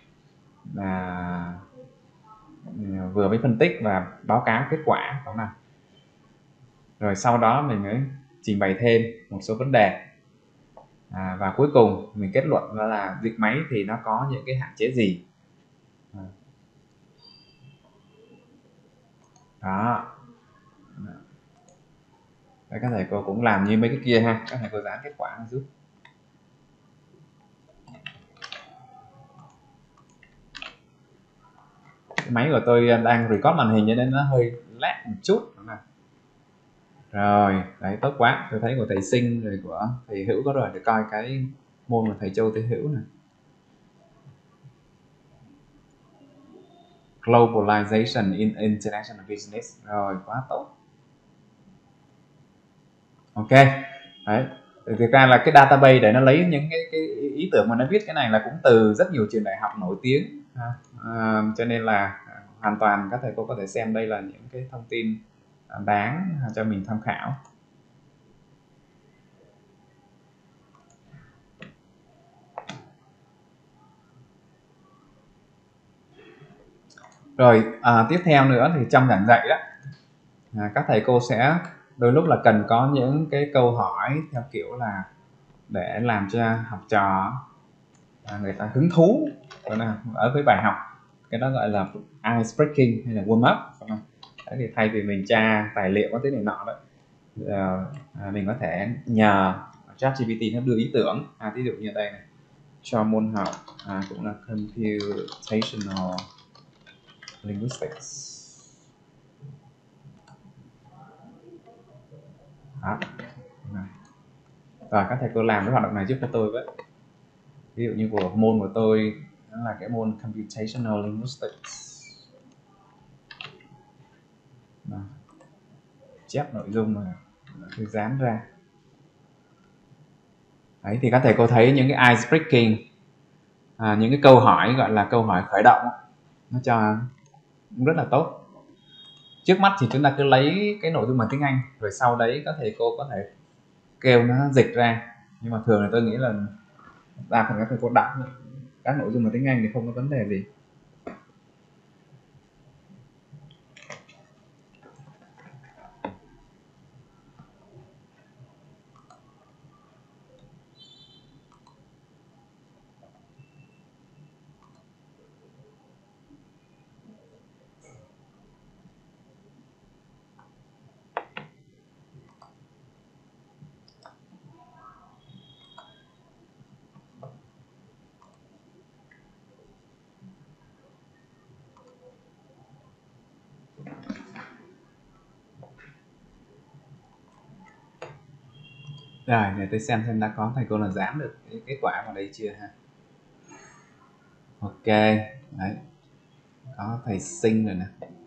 là vừa mới phân tích và báo cáo kết quả, đúng không nào? Rồi sau đó mình mới trình bày thêm một số vấn đề, à, và cuối cùng mình kết luận là, là dịch máy thì nó có những cái hạn chế gì. Đó. Đấy, các thầy cô cũng làm như mấy cái kia ha, các thầy cô dán kết quả giúp. Cái máy của tôi đang record màn hình cho nên nó hơi lag một chút. Rồi, đấy tốt quá. Tôi thấy của thầy Sinh rồi của thầy Hữu có rồi, để coi cái môn của thầy Châu thầy Hữu này. Globalization in International Business. Rồi, quá tốt. Ok. Đấy. Thực ra là cái database để nó lấy những cái, cái ý tưởng mà nó viết cái này là cũng từ rất nhiều trường đại học nổi tiếng. À, cho nên là hoàn toàn các thầy cô có thể xem đây là những cái thông tin đáng cho mình tham khảo. Rồi à, tiếp theo nữa thì trong giảng dạy đó, à, các thầy cô sẽ đôi lúc là cần có những cái câu hỏi theo kiểu là để làm cho học trò à, người ta hứng thú ở với bài học. Cái đó gọi là ice breaking hay là warm up, phải không? Đấy, thì thay vì mình tra tài liệu có thứ này nọ đó, à, mình có thể nhờ ChatGPT nó đưa ý tưởng. À, ví dụ như đây này, cho môn học à, cũng là computational linguistics. Đó. Rồi các thầy cô làm cái hoạt động này giúp cho tôi với. Ví dụ như của môn của tôi đó là cái môn computational linguistics. Đó. Chép nội dung rồi tôi dán ra. Đấy, thì các thầy cô thấy những cái ice breaking, à, những cái câu hỏi gọi là câu hỏi khởi động, nó cho rất là tốt. Trước mắt thì chúng ta cứ lấy cái nội dung bằng tiếng Anh, rồi sau đấy các thầy cô có thể kêu nó dịch ra. Nhưng mà thường là tôi nghĩ là đa phần các thầy cô đọc các nội dung bằng tiếng Anh thì không có vấn đề gì. Rồi, để tôi xem xem đã có thầy cô là dán được cái kết quả vào đây chưa ha. Ok, đấy, có thầy Sinh rồi nè.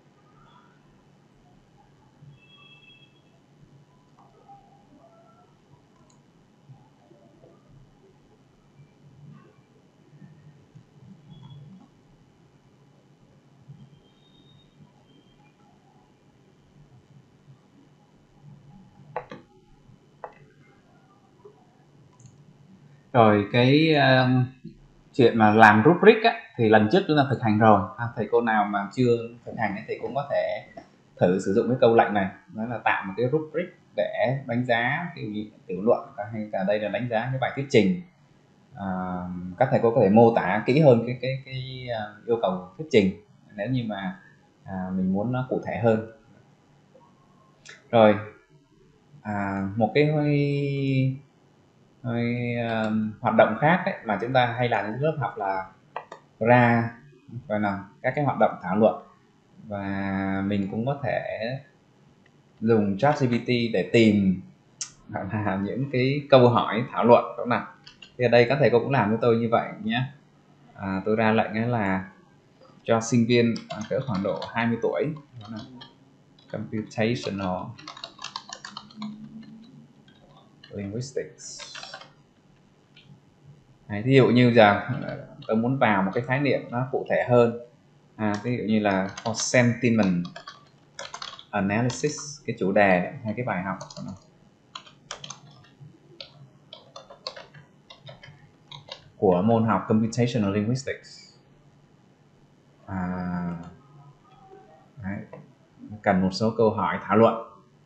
Rồi cái uh, chuyện mà làm rubric á, thì lần trước chúng ta thực hành rồi. À, thầy cô nào mà chưa thực hành ấy, thì cũng có thể thử sử dụng cái câu lệnh này, đó là tạo một cái rubric để đánh giá cái tiểu luận, hay cả đây là đánh giá cái bài thuyết trình. À, các thầy cô có thể mô tả kỹ hơn cái cái cái uh, yêu cầu thuyết trình nếu như mà à, mình muốn nó cụ thể hơn. Rồi à, một cái hơi, hơi uh, hoạt động khác ấy, mà chúng ta hay làm trong lớp học là ra gọi là các cái hoạt động thảo luận, và mình cũng có thể dùng ChatGPT để tìm là những cái câu hỏi thảo luận, đúng không nào? Thì ở đây các thầy cô cũng làm với tôi như vậy nhé. À, tôi ra lệnh là cho sinh viên cỡ khoảng độ hai mươi tuổi Computational Linguistics. Đấy, ví dụ như giờ tôi muốn vào một cái khái niệm nó cụ thể hơn, à, ví dụ như là for sentiment analysis, cái chủ đề hay cái bài học của môn học Computational Linguistics. À, đấy, cần một số câu hỏi thảo luận.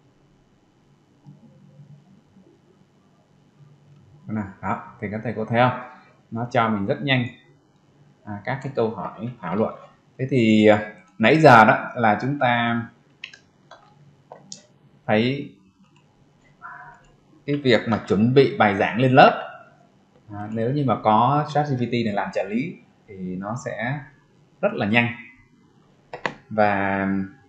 Đó, thì các thầy cô thấy không? Nó cho mình rất nhanh à, các cái câu hỏi thảo luận. Thế thì nãy giờ đó là chúng ta thấy cái việc mà chuẩn bị bài giảng lên lớp, à, nếu như mà có ChatGPT này làm trợ lý thì nó sẽ rất là nhanh, và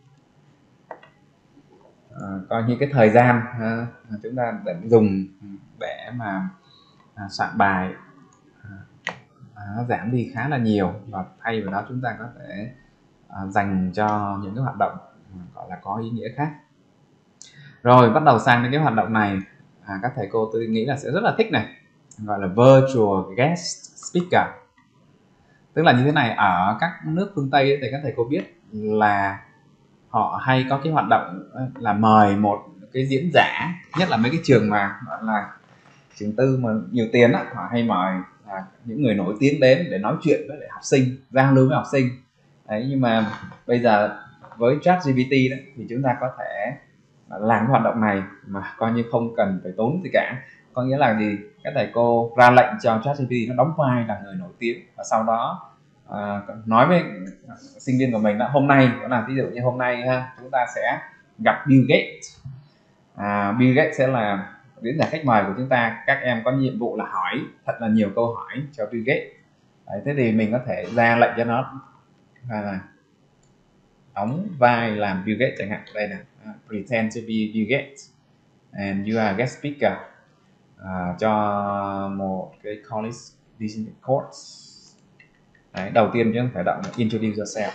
à, coi như cái thời gian à, chúng ta để dùng để mà à, soạn bài à, nó giảm đi khá là nhiều, và thay vào đó chúng ta có thể à, dành cho những cái hoạt động gọi là có ý nghĩa khác. Rồi bắt đầu sang đến cái hoạt động này, à, các thầy cô tôi nghĩ là sẽ rất là thích này, gọi là virtual guest speaker. Tức là như thế này, ở các nước phương Tây thì các thầy cô biết là họ hay có cái hoạt động là mời một cái diễn giả, nhất là mấy cái trường mà gọi là trường tư mà nhiều tiền á, họ hay mời à, những người nổi tiếng đến để nói chuyện với lại học sinh, giao lưu với học sinh. Đấy, nhưng mà bây giờ với ChatGPT đó thì chúng ta có thể làm cái hoạt động này mà coi như không cần phải tốn gì cả. Có nghĩa là gì, các thầy cô ra lệnh cho ChatGPT nó đóng vai là người nổi tiếng, và sau đó à, nói với sinh viên của mình là hôm nay, đó là ví dụ như hôm nay ha, chúng ta sẽ gặp Bill Gates. à, Bill Gates sẽ là diễn giả khách mời của chúng ta, các em có nhiệm vụ là hỏi thật là nhiều câu hỏi cho Bill Gates. Đấy, thế thì mình có thể ra lệnh cho nó là đóng vai làm Bill Gates chẳng hạn. Đây nè, uh, pretend to be Bill Gates and you are guest speaker uh, cho một cái college business course. Đấy, đầu tiên chúng ta phải động là introduce yourself.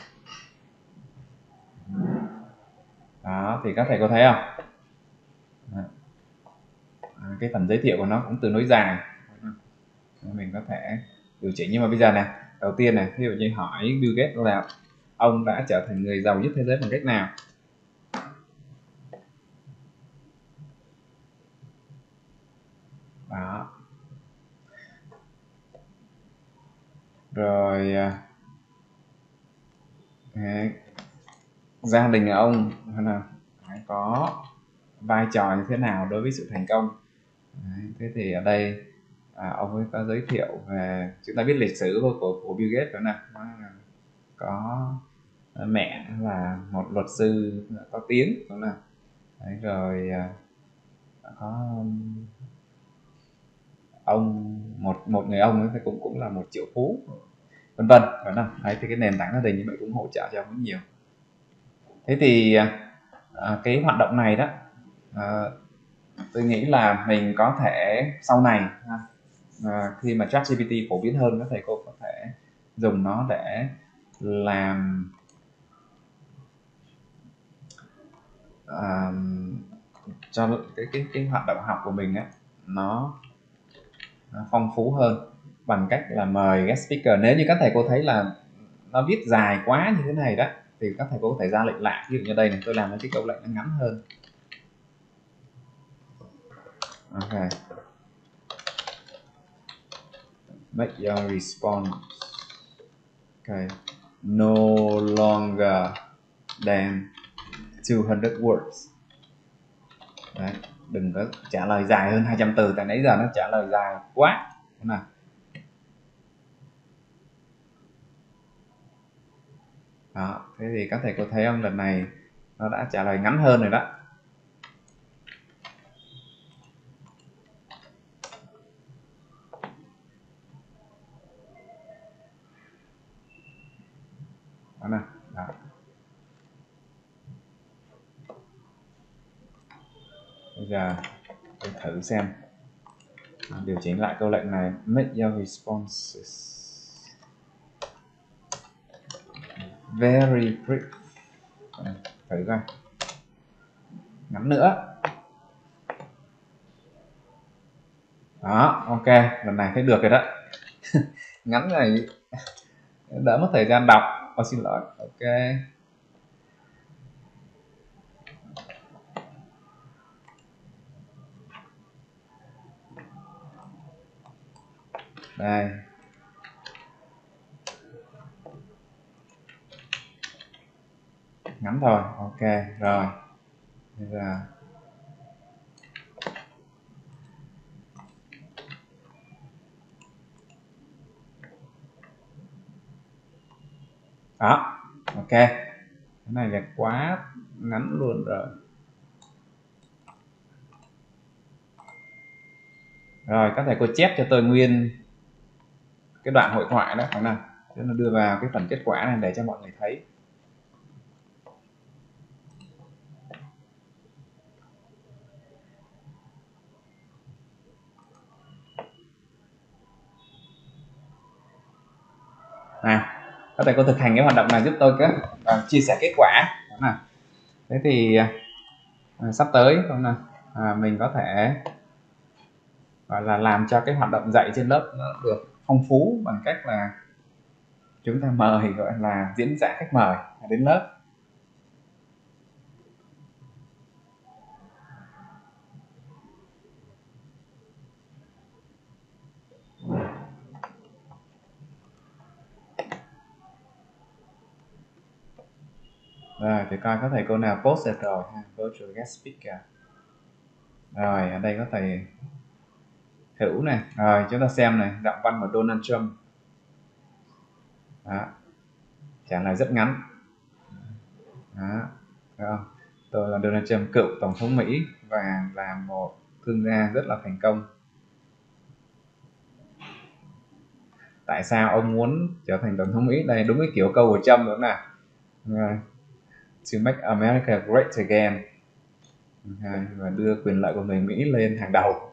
Đó, thì các thầy có thấy không? À, cái phần giới thiệu của nó cũng tương đối dài, mình có thể điều chỉnh. Nhưng mà bây giờ nè, đầu tiên này, ví dụ như hỏi Bill Gates là ông đã trở thành người giàu nhất thế giới bằng cách nào. Đó. Rồi à, gia đình ông là có vai trò như thế nào đối với sự thành công. Đấy, thế thì ở đây à, ông ấy có giới thiệu về, chúng ta biết lịch sử của, của, của Bill Gates đó nè, có mẹ là một luật sư có tiếng đó là. Đấy, rồi có ông một một người ông ấy cũng cũng là một triệu phú, vân vân. Đấy, thì cái nền tảng gia đình như vậy cũng hỗ trợ cho ông nhiều. Thế thì à, cái hoạt động này đó à, tôi nghĩ là mình có thể sau này à, khi mà ChatGPT phổ biến hơn, các thầy cô có thể dùng nó để làm à, cho cái cái cái hoạt động học của mình á nó, nó phong phú hơn bằng cách là mời guest speaker. Nếu như các thầy cô thấy là nó viết dài quá như thế này đó thì các thầy cô có thể ra lệnh lại. Ví dụ như đây này, tôi làm cái câu lệnh nó ngắn hơn. Okay. Make your response okay no longer than two hundred words. Đấy, đừng có trả lời dài hơn hai trăm từ, tại nãy giờ nó trả lời dài quá. Thế nào? Đó, thế thì các thầy có thấy không, lần này nó đã trả lời ngắn hơn rồi đó. Đó nè. Đó. Bây giờ tôi thử xem, điều chỉnh lại câu lệnh này. Make your responses very brief. Thử coi. ngắn nữa. Đó, ok, lần này thấy được rồi đó. Ngắn này đỡ mất thời gian đọc. Ô, xin lỗi. Ok, đây, ngắn thôi. Ok rồi, bây giờ đó, ok, cái này là quá ngắn luôn rồi. Rồi các thầy cô chép cho tôi nguyên cái đoạn hội thoại đó phải nào, cho nó đưa vào cái phần kết quả này để cho mọi người thấy. Nào, các thầy cô thực hành cái hoạt động này giúp tôi cái và chia sẻ kết quả nào. Thế thì à, sắp tới không nào, à, mình có thể gọi là làm cho cái hoạt động dạy trên lớp nó được phong phú bằng cách là chúng ta mời gọi là diễn giả khách mời đến lớp. Rồi thì coi có thầy cô nào post được rồi ha, virtual guest speaker. Rồi ở đây có thầy Hữu này. Rồi chúng ta xem này, giọng văn của Donald Trump. Đó, trả lời rất ngắn. Đó, thấy không? Tôi là Donald Trump, cựu tổng thống Mỹ và là một thương gia rất là thành công. Tại sao ông muốn trở thành tổng thống Mỹ? Đây đúng cái kiểu câu của Trump nữa nè. To make America great again. Và đưa quyền lợi của người Mỹ lên hàng đầu.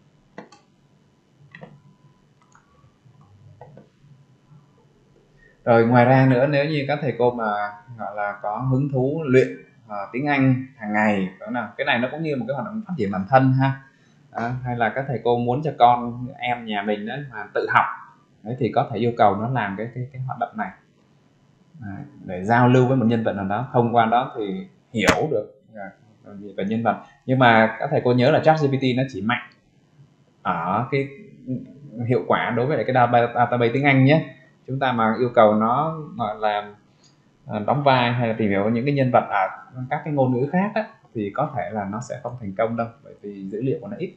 Rồi ngoài ra nữa, nếu như các thầy cô mà gọi là có hứng thú luyện uh, tiếng Anh hàng ngày, đó nào, cái này nó cũng như một cái hoạt động phát triển bản thân ha. À, hay là các thầy cô muốn cho con em nhà mình đấy mà tự học, đấy thì có thể yêu cầu nó làm cái cái, cái hoạt động này. Đấy, để giao lưu với một nhân vật nào đó, thông qua đó thì hiểu được về nhân vật. Nhưng mà các thầy cô nhớ là ChatGPT nó chỉ mạnh ở cái hiệu quả đối với lại cái database tiếng Anh nhé. Chúng ta mà yêu cầu nó gọi là đóng vai hay là tìm hiểu những cái nhân vật ở các cái ngôn ngữ khác á, thì có thể là nó sẽ không thành công đâu, bởi vì dữ liệu của nó ít.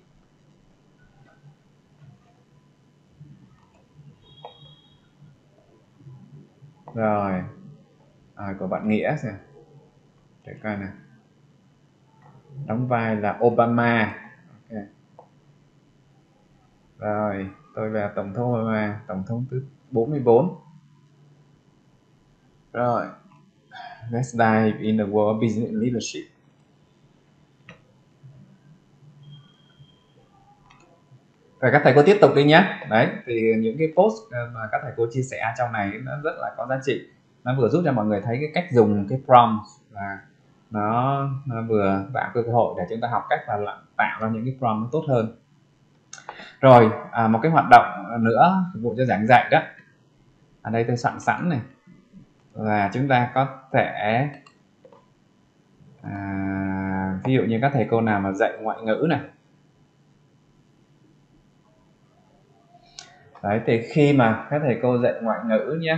Rồi à, của bạn Nghĩa xem để coi nè, đóng vai là Obama. Okay. Rồi tôi là tổng thống Obama, tổng thống thứ bốn mươi bốn. Rồi let's dive in the world of business leadership. Rồi các thầy cô tiếp tục đi nhé. Đấy thì những cái post mà các thầy cô chia sẻ trong này nó rất là có giá trị. Nó vừa giúp cho mọi người thấy cái cách dùng cái prompt, và nó, nó vừa tạo cơ hội để chúng ta học cách là tạo ra những cái prompt nó tốt hơn. Rồi à, một cái hoạt động nữa phục vụ cho giảng dạy đó, ở đây tôi soạn sẵn này, là chúng ta có thể à, ví dụ như các thầy cô nào mà dạy ngoại ngữ này, đấy thì khi mà các thầy cô dạy ngoại ngữ nhé,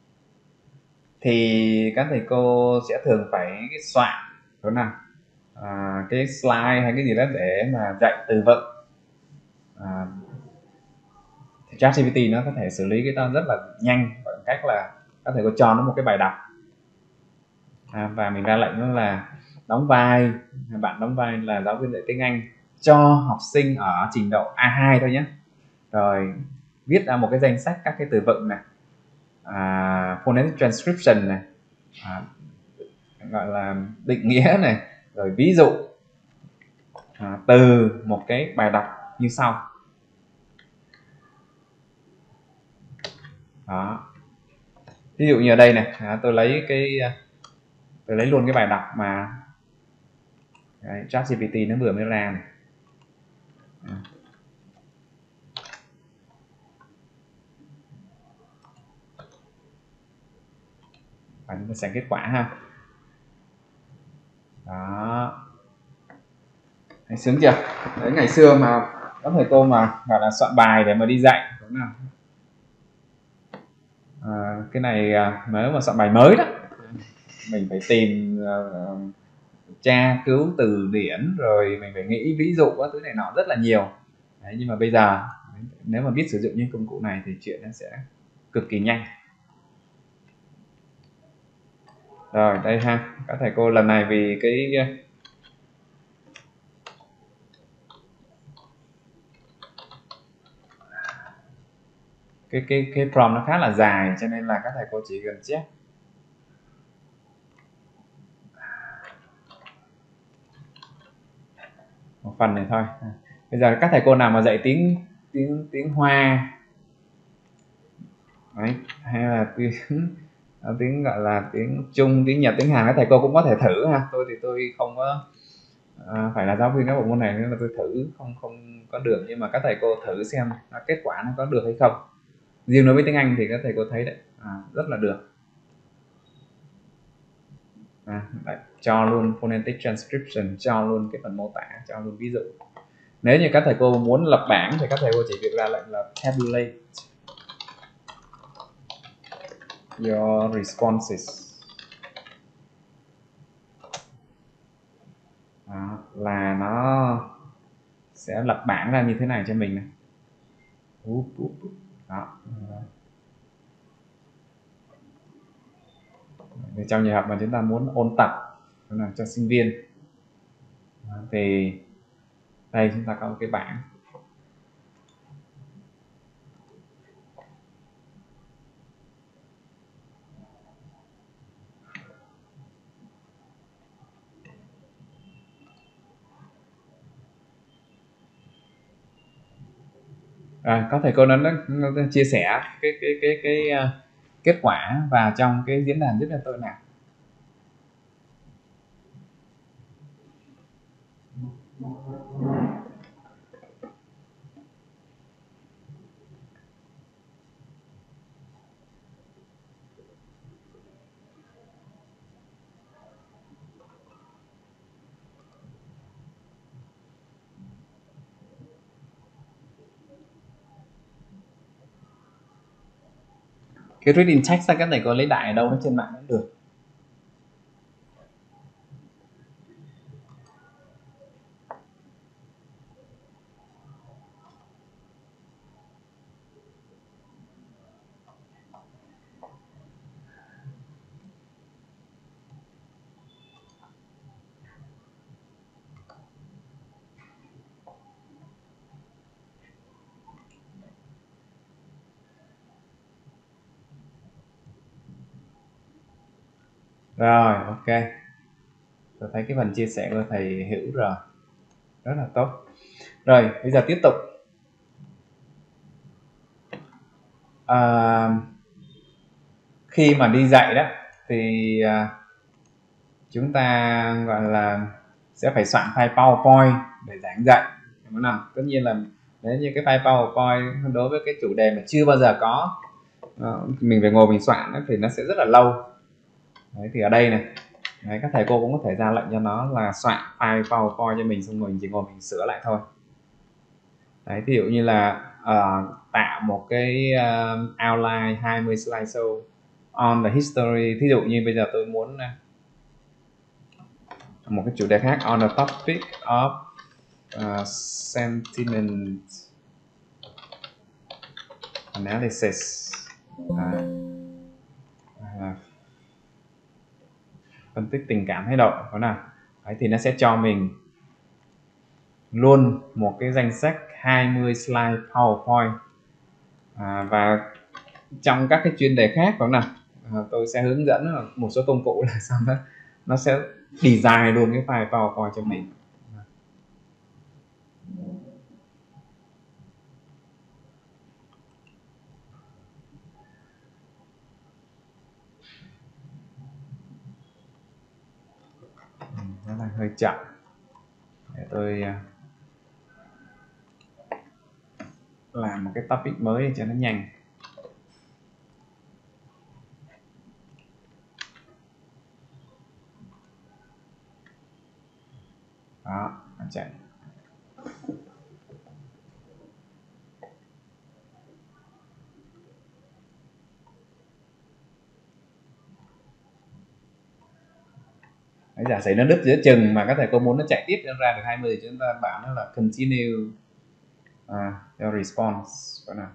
thì các thầy cô sẽ thường phải soạn đó nào à, cái slide hay cái gì đó để mà dạy từ vựng. à, ChatGPT nó có thể xử lý cái đó rất là nhanh bằng cách là các thầy cô cho nó một cái bài đọc à, và mình ra lệnh nó là đóng vai, bạn đóng vai là giáo viên dạy tiếng Anh cho học sinh ở trình độ A hai thôi nhé, rồi viết ra một cái danh sách các cái từ vựng này, à, phonetic transcription này, à, gọi là định nghĩa này, rồi ví dụ à, từ một cái bài đọc như sau. Đó, ví dụ như ở đây này, à, tôi lấy cái tôi lấy luôn cái bài đọc mà Đấy, ChatGPT nó vừa mới ra này. Và chúng ta xem kết quả ha. Đó. Đấy, sướng chưa? Đấy, ngày xưa mà các thầy cô mà gọi là soạn bài để mà đi dạy đúng nào. À, cái này nếu mà soạn bài mới đó mình phải tìm uh, tra cứu từ điển, rồi mình phải nghĩ ví dụ các thứ này nọ rất là nhiều. Đấy, nhưng mà bây giờ nếu mà biết sử dụng những công cụ này thì chuyện nó sẽ cực kỳ nhanh. Rồi đây ha, các thầy cô lần này vì cái cái cái cái prompt nó khá là dài cho nên là các thầy cô chỉ cần check một phần này thôi. Bây giờ các thầy cô nào mà dạy tiếng tiếng tiếng Hoa đấy, hay là tiếng tiếng gọi là tiếng Trung, tiếng Nhật, tiếng Hàn, các thầy cô cũng có thể thử ha. Tôi thì tôi không có à, phải là giáo viên các bộ môn này nên là tôi thử không không có được, nhưng mà các thầy cô thử xem kết quả nó có được hay không. Riêng đối với tiếng Anh thì các thầy cô thấy đấy, à, rất là được. À, đấy, cho luôn phonetic transcription, cho luôn cái phần mô tả, cho luôn ví dụ. Nếu như các thầy cô muốn lập bảng thì các thầy cô chỉ việc ra lệnh là tabulate your responses. Đó, là nó sẽ lập bảng ra như thế này cho mình này. Đó. Trong trường hợp mà chúng ta muốn ôn tập là cho sinh viên thì đây chúng ta có một cái bảng. À, có thầy cô nó, nó, nó chia sẻ cái cái cái cái uh, kết quả vào trong cái diễn đàn giúp cho tôi nào. Cái reading text các thầy cô lấy đại ở đâu hết trên mạng cũng được. Rồi, ok. Tôi thấy cái phần chia sẻ của thầy hiểu rồi. Rất là tốt. Rồi, bây giờ tiếp tục. À, khi mà đi dạy đó thì à, chúng ta gọi là sẽ phải soạn file PowerPoint để giảng dạy, đúng không? Tất nhiên là nếu như cái file PowerPoint đối với cái chủ đề mà chưa bao giờ có, mình phải ngồi mình soạn thì nó sẽ rất là lâu. Đấy, thì ở đây này, đấy, các thầy cô cũng có thể ra lệnh cho nó là soạn file PowerPoint cho mình, xong rồi mình chỉ ngồi mình sửa lại thôi. Đấy, ví dụ như là uh, tạo một cái uh, outline hai mươi slide show on the history. Thí dụ như bây giờ tôi muốn uh, một cái chủ đề khác, on the topic of uh, sentiment analysis, à, à, phân tích tình cảm thái độ, có nào. Đấy, thì nó sẽ cho mình luôn một cái danh sách hai mươi slide PowerPoint, à, và trong các cái chuyên đề khác, có nào, à, tôi sẽ hướng dẫn một số công cụ là sao đó nó sẽ design luôn cái file PowerPoint cho mình. Nó đang hơi chậm. tôi làm một cái topic mới cho nó nhanh. Đó, nó chạy. Đấy, giả sử nó đứt giữa chừng mà các thầy cô muốn nó chạy tiếp ra được hai mươi thì chúng ta bảo nó là continue à, cho response coi nào.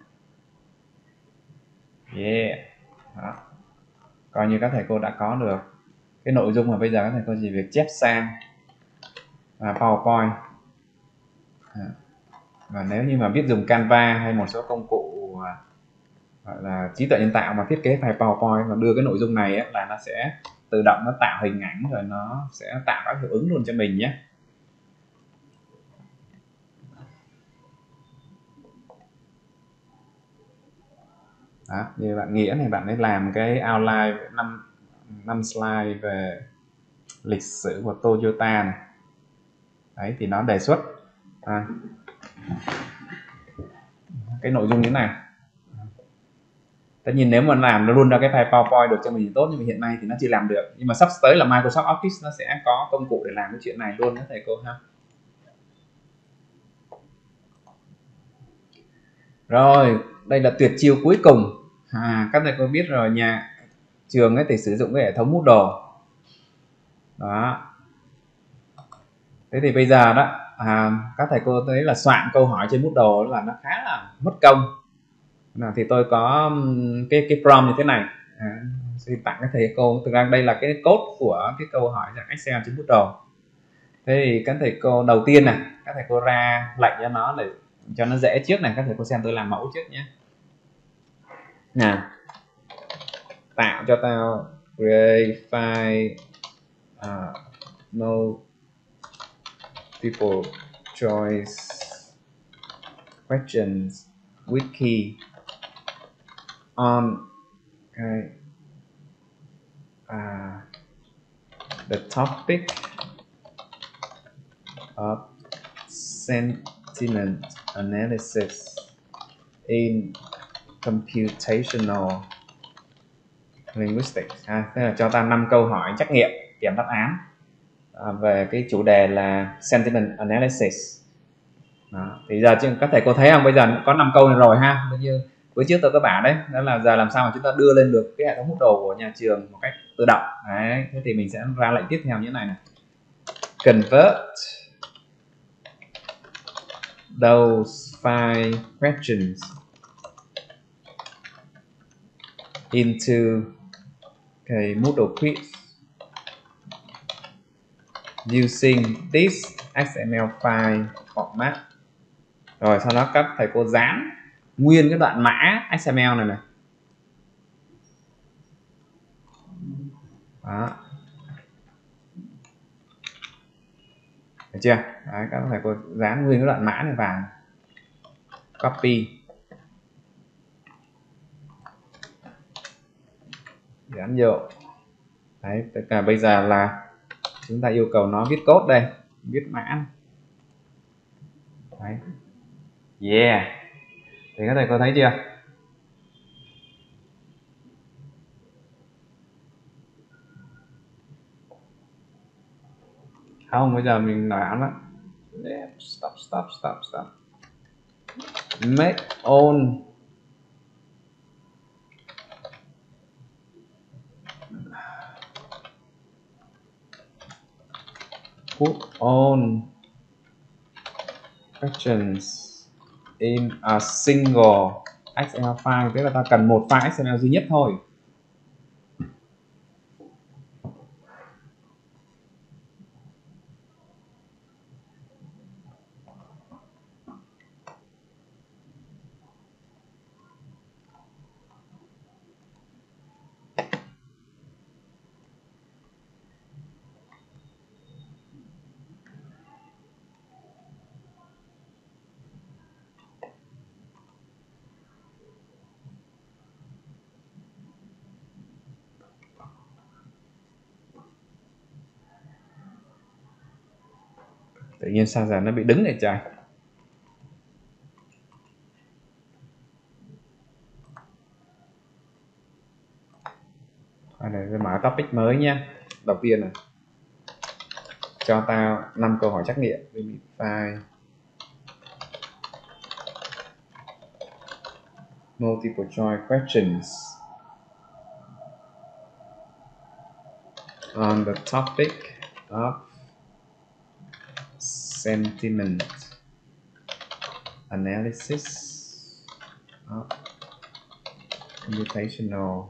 Yeah. Đó. Coi như các thầy cô đã có được cái nội dung mà bây giờ các thầy cô chỉ việc chép sang à, PowerPoint à. Và nếu như mà biết dùng Canva hay một số công cụ à, gọi là trí tuệ nhân tạo mà thiết kế file PowerPoint và đưa cái nội dung này ấy, là nó sẽ tự động nó tạo hình ảnh rồi nó sẽ tạo các hiệu ứng luôn cho mình nhé. Đó, như bạn Nghĩa này, bạn ấy làm cái outline năm năm slide về lịch sử của Toyota này. Đấy thì nó đề xuất à, cái nội dung như thế này. Tất nhiên nếu mà làm nó luôn ra cái file PowerPoint được cho mình thì tốt, nhưng mà hiện nay thì nó chưa làm được. Nhưng mà sắp tới là Microsoft Office nó sẽ có công cụ để làm cái chuyện này luôn đó thầy cô ha. Rồi, đây là tuyệt chiêu cuối cùng. À, các thầy cô biết rồi, nhà trường ấy thì sử dụng cái hệ thống Moodle. Đó. Thế thì bây giờ đó, à, các thầy cô thấy là soạn câu hỏi trên Moodle là nó khá là mất công. Nào, thì tôi có cái cái prompt như thế này. À, xin tặng các thầy cô. Thực ra đây là cái code của cái câu hỏi dạng Excel trên Moodle. Thế thì các thầy cô đầu tiên này, các thầy cô ra lệnh cho nó để cho nó dễ trước này, các thầy cô xem tôi làm mẫu trước nhé. Nào, tạo cho tao create file uh, multiple choice questions wiki on okay, uh, the topic of sentiment analysis in computational linguistics. À, tức là cho ta năm câu hỏi trắc nghiệm kiểm đáp án à, về cái chủ đề là sentiment analysis. Đó. Thì giờ các thầy cô thấy không, bây giờ có năm câu này rồi ha. Như bữa trước tôi có bảo đấy, đó là giờ làm sao mà chúng ta đưa lên được cái hệ thống Moodle của nhà trường một cách tự động. Đấy, thế thì mình sẽ ra lệnh tiếp theo như thế này này. Convert those five questions into a Moodle quiz using this ích em el file format. Rồi sau đó các thầy cô dán nguyên cái đoạn mã ích em el này này. Đó. Được chưa? Đấy, các thầy cô dán nguyên cái đoạn mã này vào, copy, dán vô. Đấy, tất cả bây giờ là chúng ta yêu cầu nó viết code đây, viết mã. Đấy. Yeah. Thì các thầy cô thấy chưa? Không, bây giờ mình nói án đó. Stop, stop, stop, stop. Make all put all questions in a single ích em el file, tức là ta cần một file ích em el duy nhất thôi. Tự nhiên sao giờ nó bị đứng này trời. Đây tôi mở topic mới nha. Đầu tiên này, cho tao năm câu hỏi trắc nghiệm. File multiple choice questions on the topic of sentiment analysis of computational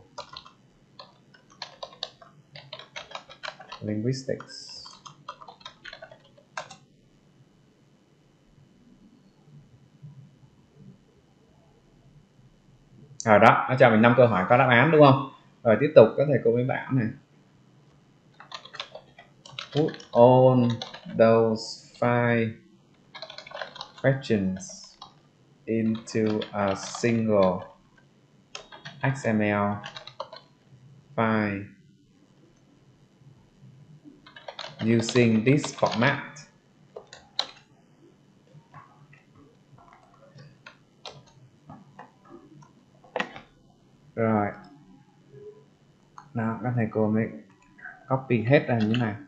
linguistics. Rồi đó, nó cho mình năm câu hỏi có đáp án đúng không? Rồi tiếp tục có thầy cô mới bảo này. Put all those five questions into a single X M L file using this format. Rồi nào các thầy cô mới copy hết ra như thế này.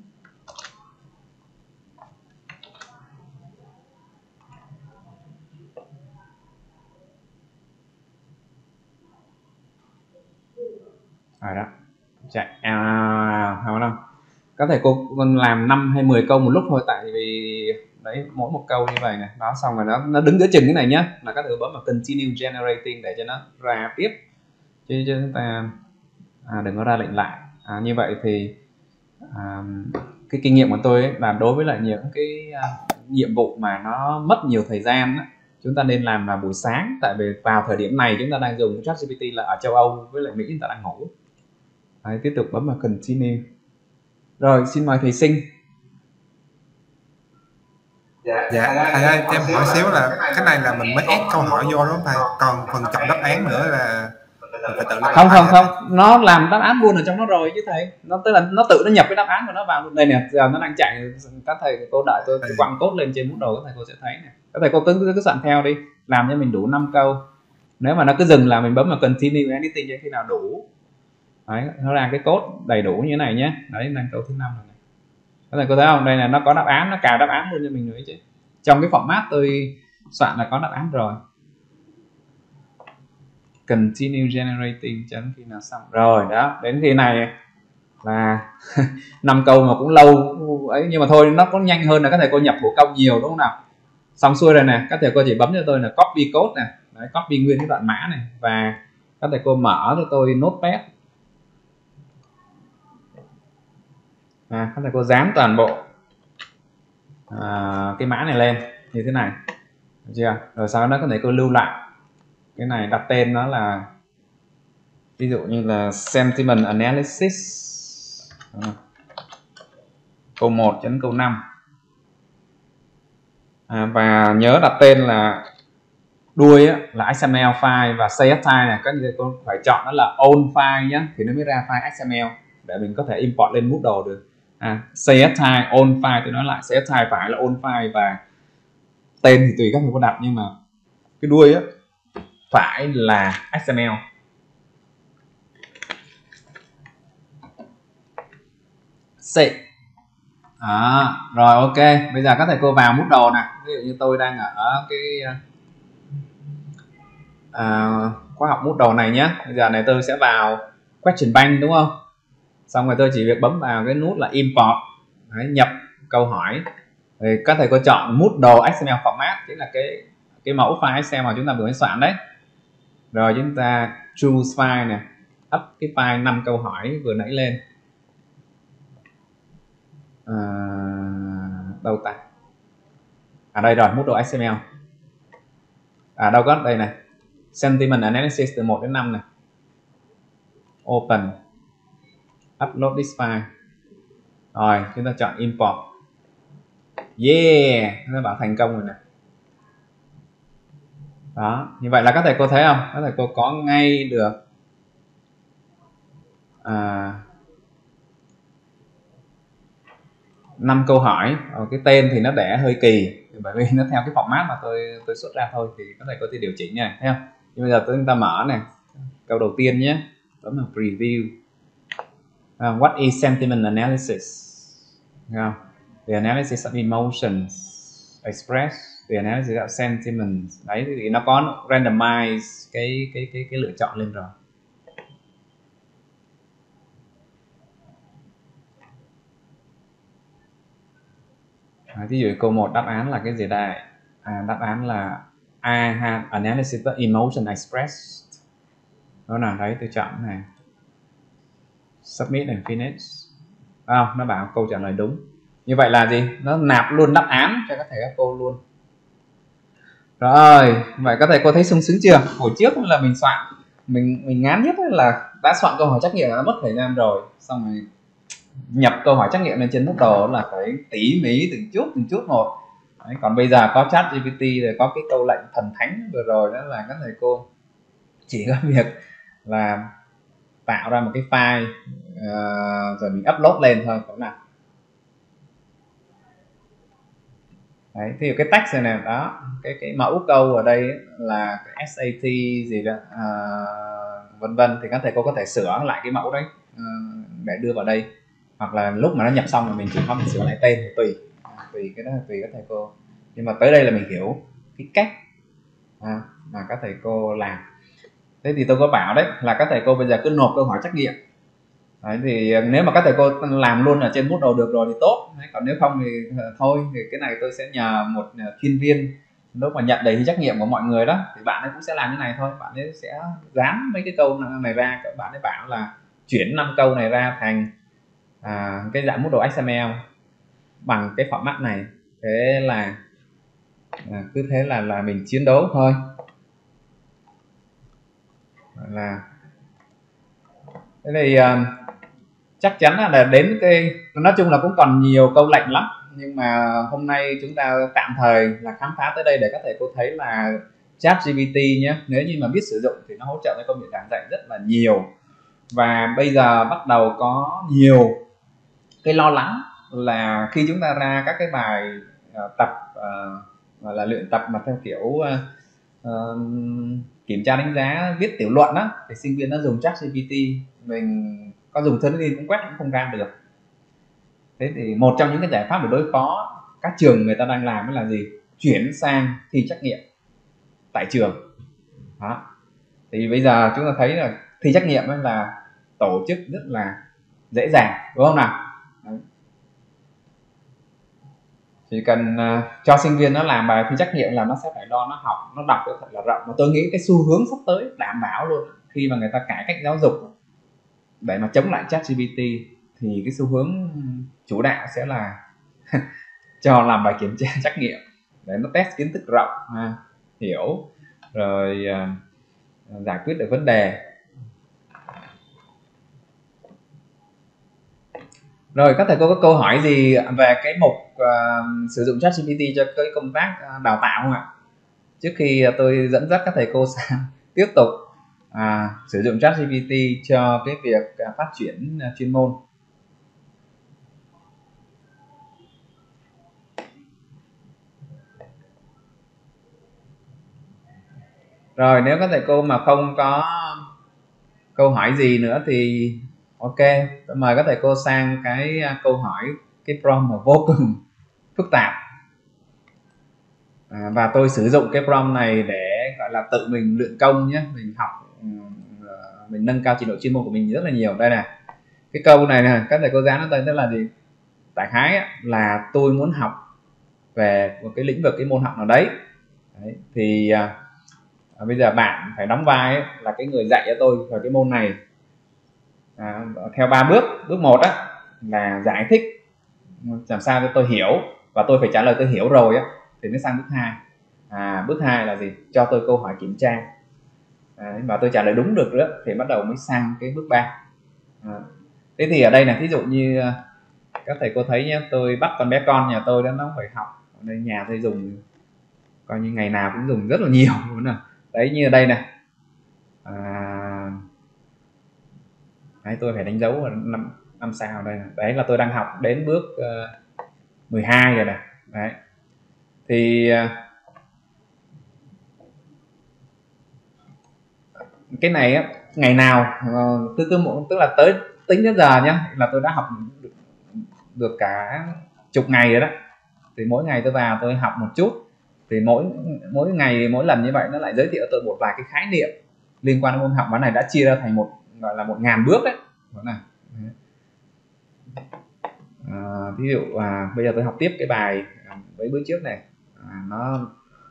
Rồi đó, chạy à, không đâu. Các thầy cô còn làm năm hay mười câu một lúc thôi, tại vì đấy mỗi một câu như vậy này, đó xong rồi nó nó đứng giữa chừng cái này nhá, là các thầy cô bấm vào continue generating để cho nó ra tiếp, chứ chứ chúng ta à, đừng có ra lệnh lại. À, như vậy thì à, cái kinh nghiệm của tôi ấy, là đối với lại những cái à, nhiệm vụ mà nó mất nhiều thời gian ấy, chúng ta nên làm vào buổi sáng, tại vì vào thời điểm này chúng ta đang dùng ChatGPT là ở châu Âu với lại Mỹ chúng ta đang ngủ. Đấy, tiếp tục bấm vào continue. Rồi xin mời thầy Sinh. Dạ, thầy ơi, cho em hỏi xíu là cái này là mình mới ép câu hỏi vô đúng không thầy? Còn phần chọn đáp án nữa là mình phải tự làm. Không không không, nó làm đáp án luôn ở trong nó rồi chứ thầy. Nó tức là nó tự nó nhập cái đáp án của nó vào đây nè, giờ nó đang chạy. Các thầy cô đợi tôi quăng code lên trên Moodle, các thầy cô sẽ thấy nè. Các thầy cô cứ cứ soạn theo đi, làm cho mình đủ năm câu. Nếu mà nó cứ dừng là mình bấm vào continue anything cho khi nào đủ. Đấy, nó ra cái code đầy đủ như thế này nhé. Đấy, đang câu thứ năm rồi này. Các thầy cô thấy không? Đây là nó có đáp án, nó cài đáp án luôn cho mình nữa chứ. Trong cái format tôi soạn là có đáp án rồi. Continue generating cho đến khi nào xong. Rồi đó, đến khi này là năm câu mà cũng lâu ấy, nhưng mà thôi nó có nhanh hơn là các thầy cô nhập bổ công nhiều đúng không nào. Xong xuôi rồi nè, các thầy cô chỉ bấm cho tôi là copy code nè. Đấy, copy nguyên cái đoạn mã này, và các thầy cô mở cho tôi notepad. À, các thầy cô dán toàn bộ à, cái mã này lên như thế này, được chưa? Rồi sau đó các thầy cô lưu lại cái này, đặt tên nó là ví dụ như là sentiment analysis à, câu một đến câu năm, à, và nhớ đặt tên là đuôi á, là ích em lờ file, và xê ét type này các thầy cô phải chọn nó là own file nhé, thì nó mới ra file ích em lờ để mình có thể import lên Moodle được. À, xê ét type own file, tôi nói lại xê ét type phải là own file, và tên thì tùy các thầy cô đặt, nhưng mà cái đuôi á phải là ích em lờ. C. À, rồi ok, bây giờ các thầy cô vào Moodle nè. Ví dụ như tôi đang ở cái à, khóa học Moodle này nhé. Bây giờ này tôi sẽ vào question bank đúng không? Xong rồi tôi chỉ việc bấm vào cái nút là import. Đấy, nhập câu hỏi. Thì các thầy cô chọn Moodle ích em lờ format, chính là cái cái mẫu file Excel mà chúng ta vừa mới soạn đấy. Rồi chúng ta choose file này, up cái file năm câu hỏi vừa nãy lên. À, đâu ta? À đây rồi, Moodle ích em lờ. À đâu có, đây này. Sentiment analysis từ một đến năm này. Open. Upload this file. Rồi, chúng ta chọn import. Yeah, nó bảo thành công rồi nè. Đó, như vậy là các thầy cô thấy không? Các thầy cô có ngay được à, năm câu hỏi. Ờ, cái tên thì nó để hơi kỳ bởi vì nó theo cái format mà tôi tôi xuất ra thôi, thì có thể có thể điều chỉnh nha, thấy không? Nhưng bây giờ chúng ta mở này, câu đầu tiên nhé, bấm vào preview. Uh, what is sentiment analysis? Thấy không? The analysis of emotions expressed, the analysis of sentiments. Đấy thì nó có randomize cái cái cái cái lựa chọn lên rồi. À, ví dụ câu một đáp án là cái gì đây? À, đáp án là I have analysis of emotion expressed. Đó nào, đấy tôi chọn này. Submit and finish. À, nó bảo câu trả lời đúng. Như vậy là gì? Nó nạp luôn đáp án cho các thầy các cô luôn. Rồi, vậy các thầy cô thấy sung sướng chưa? Hồi trước là mình soạn, mình mình ngán nhất là đã soạn câu hỏi trắc nghiệm là mất thời gian rồi, xong rồi nhập câu hỏi trắc nghiệm lên trên Moodle là phải tỉ mỉ từng chút từng chút một. Đấy, còn bây giờ có chat giê pê tê rồi, có cái câu lệnh thần thánh vừa rồi, đó là các thầy cô chỉ có việc là tạo ra một cái file uh, rồi mình upload lên thôi, cũng nào. Đấy, thì cái text này nè, đó, cái cái mẫu câu ở đây là cái ét a tê gì đó, uh, vân vân, thì các thầy cô có thể sửa lại cái mẫu đấy uh, để đưa vào đây, hoặc là lúc mà nó nhập xong rồi mình chỉ có mình sửa lại tên, tùy tùy cái đó là tùy các thầy cô. Nhưng mà tới đây là mình hiểu cái cách à, mà các thầy cô làm. Thế thì tôi có bảo đấy là các thầy cô bây giờ cứ nộp câu hỏi trắc nghiệm. Đấy, thì nếu mà các thầy cô làm luôn ở trên Moodle được rồi thì tốt. Đấy, còn nếu không thì thôi, thì cái này tôi sẽ nhờ một chuyên viên lúc mà nhận đầy thi trắc nghiệm của mọi người đó, thì bạn ấy cũng sẽ làm như này thôi. Bạn ấy sẽ dán mấy cái câu này ra, các bạn ấy bảo là chuyển năm câu này ra thành à, cái dạng Moodle ếch em lờ bằng cái format này. Thế là à, cứ thế là là mình chiến đấu thôi. Là thế thì uh, chắc chắn là đến cái, nói chung là cũng còn nhiều câu lệnh lắm, nhưng mà hôm nay chúng ta tạm thời là khám phá tới đây để các thầy cô thấy là chat giê pê tê nhé, nếu như mà biết sử dụng thì nó hỗ trợ cho công việc giảng dạy rất là nhiều. Và bây giờ bắt đầu có nhiều cái lo lắng là khi chúng ta ra các cái bài uh, tập uh, là luyện tập mà theo kiểu uh, uh, kiểm tra đánh giá viết tiểu luận á, thì sinh viên nó dùng chat giê pê tê, mình có dùng thân đi cũng quét cũng không ra được. Thế thì một trong những cái giải pháp để đối phó các trường người ta đang làm là gì? Chuyển sang thi trắc nghiệm tại trường. Đó. Thì bây giờ chúng ta thấy là thi trắc nghiệm là tổ chức rất là dễ dàng, đúng không nào? Đấy. Chỉ cần uh, cho sinh viên nó làm bài thi trắc nghiệm là nó sẽ phải đo, nó học, nó đọc thật là rộng. Mà tôi nghĩ cái xu hướng sắp tới đảm bảo luôn, khi mà người ta cải cách giáo dục để mà chống lại chat giê pê tê, thì cái xu hướng chủ đạo sẽ là cho làm bài kiểm tra trắc nghiệm để nó test kiến thức rộng, ha, hiểu rồi uh, giải quyết được vấn đề. Rồi các thầy cô có câu hỏi gì về cái mục uh, sử dụng chat giê pê tê cho cái công tác uh, đào tạo không ạ? Trước khi uh, tôi dẫn dắt các thầy cô sang tiếp tục uh, sử dụng chat giê pê tê cho cái việc uh, phát triển uh, chuyên môn. Rồi nếu các thầy cô mà không có câu hỏi gì nữa thì ok, tôi mời các thầy cô sang cái câu hỏi, cái prompt mà vô cùng phức tạp. À, và tôi sử dụng cái prompt này để gọi là tự mình luyện công nhé, mình học, mình nâng cao trình độ chuyên môn của mình rất là nhiều. Đây này, cái câu này nè, các thầy cô dán nó tên tức là gì? Đại khái là tôi muốn học về một cái lĩnh vực, cái môn học nào đấy, đấy thì à, bây giờ bạn phải đóng vai ấy, là cái người dạy cho tôi về cái môn này à, theo ba bước. Bước một á là giải thích làm sao cho tôi hiểu, và tôi phải trả lời tôi hiểu rồi á thì mới sang bước hai. À, bước hai là gì? Cho tôi câu hỏi kiểm tra à, và tôi trả lời đúng được nữa thì bắt đầu mới sang cái bước ba. À, thế thì ở đây là ví dụ như các thầy cô thấy nhé, tôi bắt con bé con nhà tôi đó, nó phải học ở đây, nhà tôi dùng coi như ngày nào cũng dùng rất là nhiều luôn nè. Đấy, như ở đây này à, đấy, tôi phải đánh dấu năm năm sao đây này. Đấy là tôi đang học đến bước uh, mười hai rồi nè. Đấy thì cái này á, ngày nào tư tư tức là tới tính đến giờ nhá, là tôi đã học được, được cả chục ngày rồi đó. Thì mỗi ngày tôi vào tôi học một chút, thì mỗi mỗi ngày mỗi lần như vậy nó lại giới thiệu tôi một vài cái khái niệm liên quan đến môn học. Và này đã chia ra thành một gọi là một ngàn bước đấy. Đó này. À, ví dụ à, bây giờ tôi học tiếp cái bài mấy bữa trước này, à, nó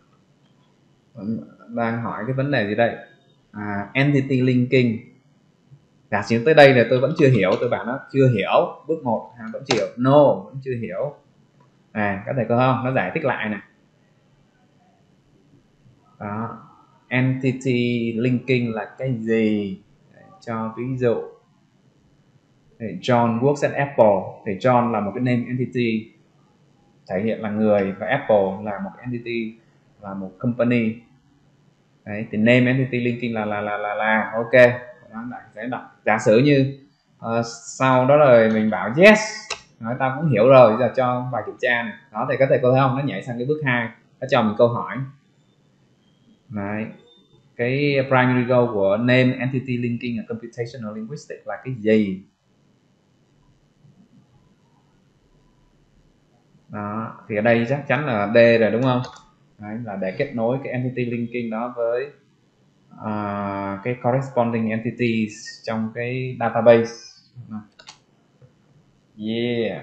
đang hỏi cái vấn đề gì đây, à, entity linking. Giả sử tới đây là tôi vẫn chưa hiểu, tôi bảo nó chưa hiểu, bước một à, vẫn chưa hiểu, no vẫn chưa hiểu. À, các thầy có không, nó giải thích lại này. Đó, entity linking là cái gì? Để cho ví dụ thì John works at Apple, thì John là một cái name entity thể hiện là người, và Apple là một entity là một company. Đấy, thì name entity linking là là là là, là ok. Đó, sẽ đọc. Giả sử như uh, sau đó rồi mình bảo yes, nói tao cũng hiểu rồi, giờ cho bài kiểm tra này. Đó thì có thể cô thấy không, nó nhảy sang cái bước hai, nó cho mình câu hỏi. Đấy, cái primary goal của name entity linking and computational linguistics là cái gì? Đó, thì ở đây chắc chắn là D rồi đúng không? Đấy, là để kết nối cái entity linking đó với uh, cái corresponding entities trong cái database. Yeah.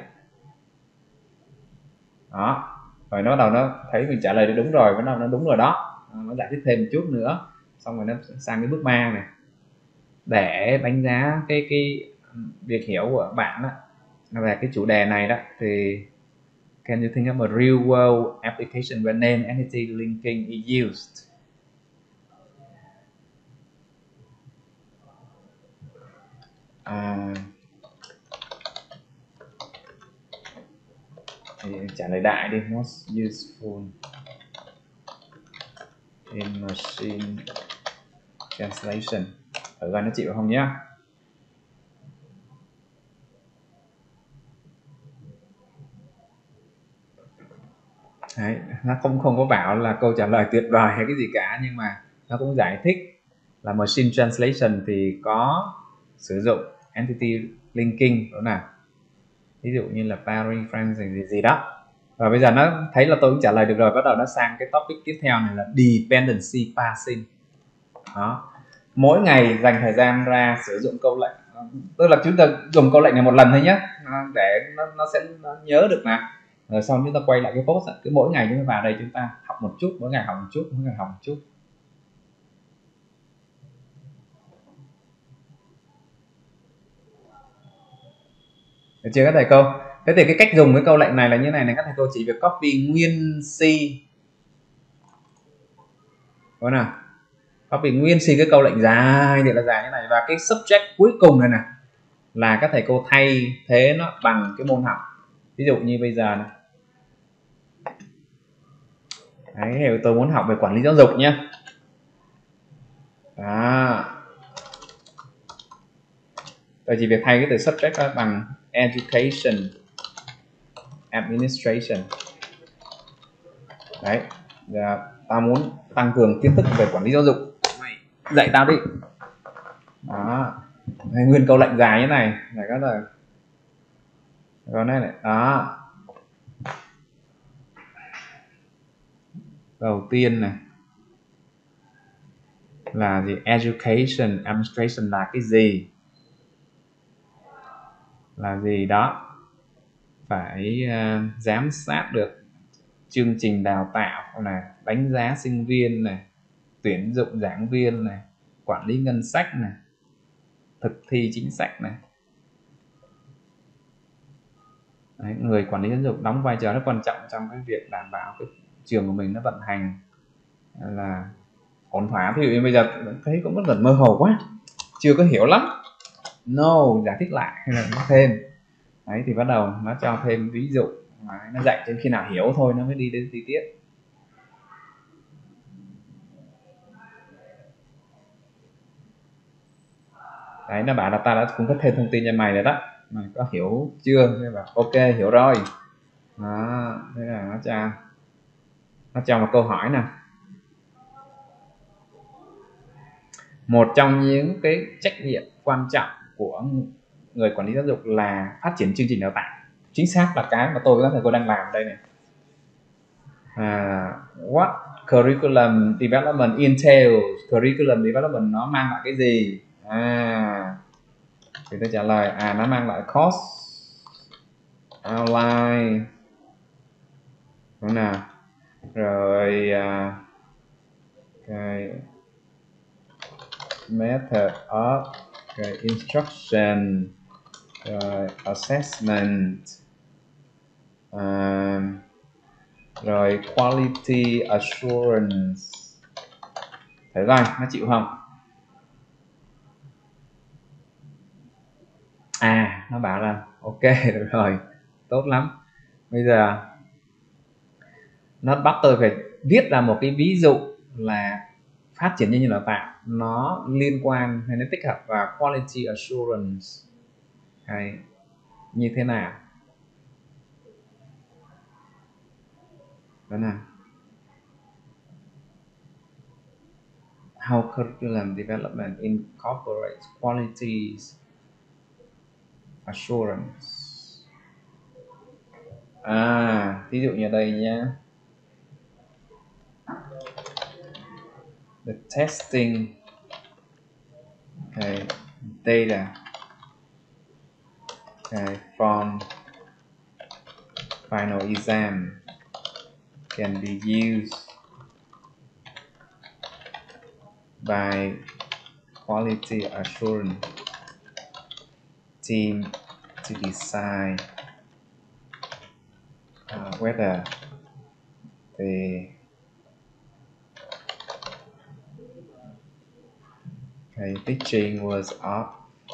Đó, rồi nó bắt đầu nó thấy mình trả lời được đúng rồi, bắt đầu nó đúng rồi đó, nó giải thích thêm một chút nữa, xong rồi nó sang cái bước ba này để đánh giá cái cái việc hiểu của bạn đó về cái chủ đề này đó. Thì can you think of a real world application where name entity linking is used? À, thì trả lời đại đi, most useful in machine translation. Thử coi nó chịu không nhé. Đấy, nó không không có bảo là câu trả lời tuyệt vời hay cái gì cả, nhưng mà nó cũng giải thích là machine translation thì có sử dụng entity linking, đó là ví dụ như là pairing frames gì gì đó. Và bây giờ nó thấy là tôi cũng trả lời được rồi, bắt đầu nó sang cái topic tiếp theo này là dependency parsing. Đó, mỗi ngày dành thời gian ra sử dụng câu lệnh, tức là chúng ta dùng câu lệnh này một lần thôi nhé, để nó, nó sẽ nó nhớ được mà. Rồi sau chúng ta quay lại cái post, cứ mỗi ngày chúng ta vào đây chúng ta học một chút, mỗi ngày học một chút, mỗi ngày học một chút. Được chưa các thầy cô? Thế thì cái cách dùng cái câu lệnh này là như này này các thầy cô, chỉ việc copy nguyên C, có nào, copy nguyên C cái câu lệnh dài thì là dài như này, và cái subject cuối cùng này nè là các thầy cô thay thế nó bằng cái môn học. Ví dụ như bây giờ này. Đấy, tôi muốn học về quản lý giáo dục nhé. Đó, tôi chỉ việc thay cái từ subject đó bằng education administration. Đấy, giờ tao muốn tăng cường kiến thức về quản lý giáo dục, dạy tao đi. Đó, nguyên câu lệnh dài như này là các là còn đây này. Đó, đầu tiên này là gì? Education administration là cái gì? Là gì đó? Phải uh, giám sát được chương trình đào tạo này, đánh giá sinh viên này, tuyển dụng giảng viên này, quản lý ngân sách này, thực thi chính sách này. Đấy, người quản lý giáo dục đóng vai trò rất quan trọng trong cái việc đảm bảo cái trường của mình nó vận hành là ổn thỏa. Thì bây giờ thấy cũng rất là mơ hồ quá, chưa có hiểu lắm. No, giải thích lại hay là nó thêm. Đấy, thì bắt đầu nó cho thêm ví dụ, nó dạy cho khi nào hiểu thôi nó mới đi đến chi tiết. Đấy, nó bảo là ta đã cung cấp thêm thông tin cho mày rồi đó, mày có hiểu chưa? Mày bảo ok hiểu rồi. Đó, thế là nó cho nó cho một câu hỏi nè. Một trong những cái trách nhiệm quan trọng của người quản lý giáo dục là phát triển chương trình đào tạo. Chính xác là cái mà tôi với các thầy cô đang làm ở đây này. À, what curriculum development entails? Curriculum development nó mang lại cái gì? À, thì tôi trả lời à nó mang lại course outline, đúng nào, rồi uh, cái method of cái instruction, rồi assessment, uh, rồi quality assurance. Thấy rồi, nó chịu không? À, nó bảo là ok được rồi, tốt lắm. Bây giờ nó bắt tôi phải viết ra một cái ví dụ là phát triển nhân lực đào tạo nó liên quan hay nó tích hợp vào quality assurance hay như thế nào. Đó nào. How curriculum development incorporates quality assurance. À, ví dụ như đây nhé. The testing okay, data okay, from final exam can be used by quality assurance team to decide uh, whether the okay, teaching was of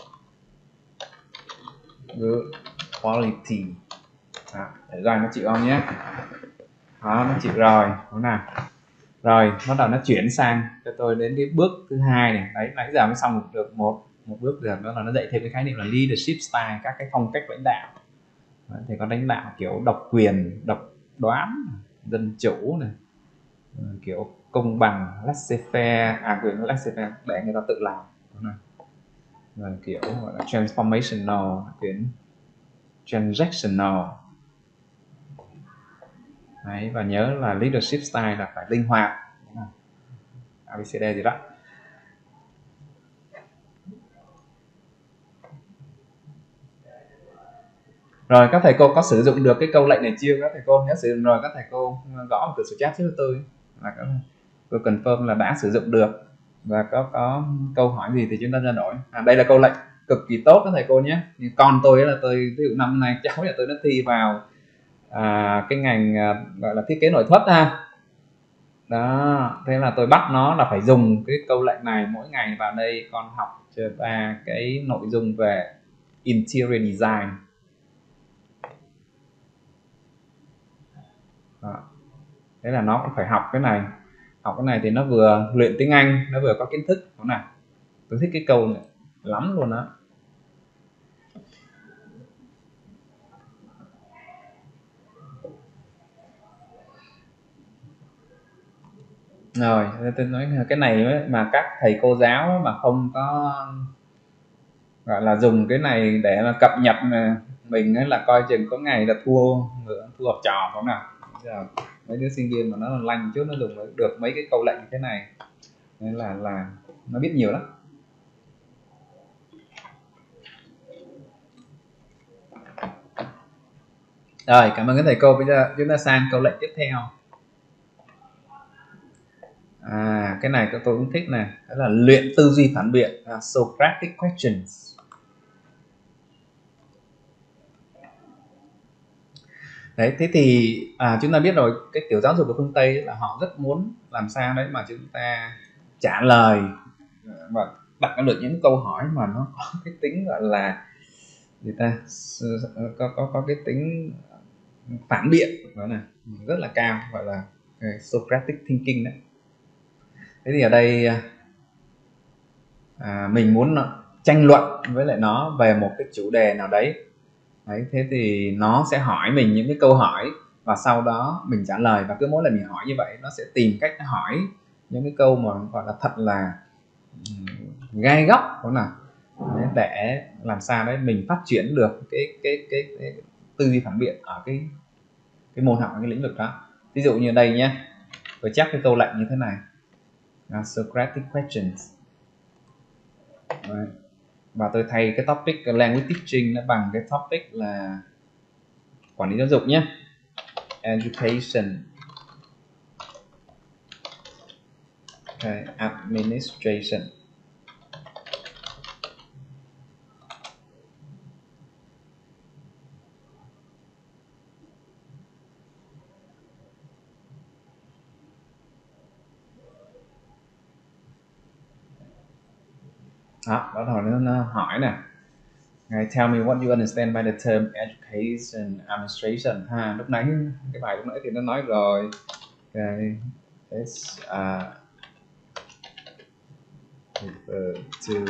good quality. À, để rồi nó chịu không nhé. Đó, nó chịu rồi, đúng nào. Rồi bắt đầu nó chuyển sang cho tôi đến cái bước thứ hai này. Đấy, nãy giờ mới xong được một một bước được, đó là nó dạy thêm cái khái niệm là leadership style, các cái phong cách lãnh đạo. Đấy, thì có lãnh đạo kiểu độc quyền, độc đoán, dân chủ này, kiểu công bằng, laissez-faire, à quyền laissez-faire để người ta tự làm. Rồi kiểu gọi là transformational, quyền transactional. Đấy, và nhớ là leadership style là phải linh hoạt, a bê xê đê gì đó. Rồi các thầy cô có sử dụng được cái câu lệnh này chưa? Các thầy cô nếu sử dụng rồi, các thầy cô gõ một cửa sổ chat cho tôi là các cô confirm là đã sử dụng được, và có có câu hỏi gì thì chúng ta trao đổi. À, đây là câu lệnh cực kỳ tốt các thầy cô nhé. Như con tôi là tôi ví dụ năm nay cháu nhà tôi nó thi vào à, cái ngành à, gọi là thiết kế nội thất ha. Đó, thế là tôi bắt nó là phải dùng cái câu lệnh này mỗi ngày vào đây con học cho ta cái nội dung về interior design. Đó. Thế là nó cũng phải học cái này. Học cái này thì nó vừa luyện tiếng Anh, nó vừa có kiến thức. Đúng nào? Tôi thích cái câu này lắm luôn đó. Rồi, tôi nói cái này mà các thầy cô giáo mà không có gọi là dùng cái này để mà cập nhật mình ấy là coi chừng có ngày là thua thua học trò không nào. Giờ mấy đứa sinh viên mà nó lanh chút nó dùng được mấy cái câu lệnh như thế này nên là là nó biết nhiều lắm. Rồi, cảm ơn các thầy cô. Bây giờ chúng ta sang câu lệnh tiếp theo. À, cái này tôi cũng thích này, đó là luyện tư duy phản biện, uh, Socratic questions. Đấy, thế thì à, chúng ta biết rồi, cái kiểu giáo dục của phương Tây là họ rất muốn làm sao đấy mà chúng ta trả lời và đặt ra được những câu hỏi mà nó có cái tính gọi là gì ta, có có có cái tính phản biện đó này rất là cao, gọi là Socratic thinking đấy. Thế thì ở đây à, mình muốn tranh luận với lại nó về một cái chủ đề nào đấy, Đấy, thế thì nó sẽ hỏi mình những cái câu hỏi và sau đó mình trả lời, và cứ mỗi lần mình hỏi như vậy nó sẽ tìm cách hỏi những cái câu mà gọi là thật là gai góc đó nào, để làm sao đấy mình phát triển được cái cái cái, cái tư duy phản biện ở cái cái môn học, cái lĩnh vực đó. Ví dụ như đây nhé, tôi chắc cái câu lệnh như thế này, Socratic questions. Đấy. Và tôi thay cái topic language teaching nó bằng cái topic là quản lý giáo dục nhé, education, okay, administration. Đó, bắt đầu nó, nó hỏi nè, tell me what you understand by the term education administration. Ha, lúc nãy cái bài lúc nãy thì nó nói rồi. Okay. It's uh, refer to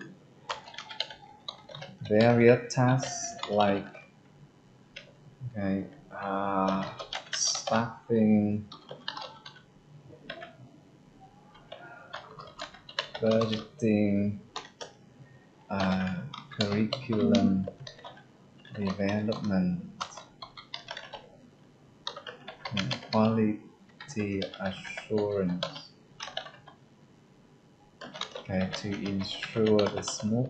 various tasks like okay, uh, staffing, budgeting, uh, curriculum development, quality assurance, okay, to ensure the smooth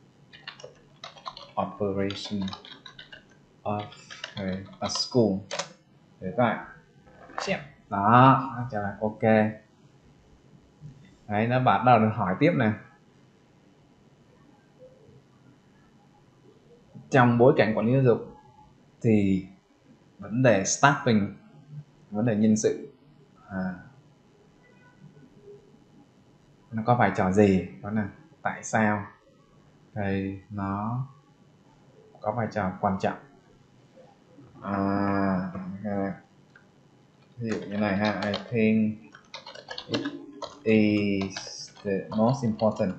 operation of okay, a school. Để các bạn xem đó, nó trả lời ok. Đấy, nó bắt đầu được hỏi tiếp này, trong bối cảnh quản lý giáo dục thì vấn đề staffing, vấn đề nhân sự à, nó có vai trò gì, đó là tại sao thì nó có vai trò quan trọng. À, ví dụ như này ha, I think it is the most important.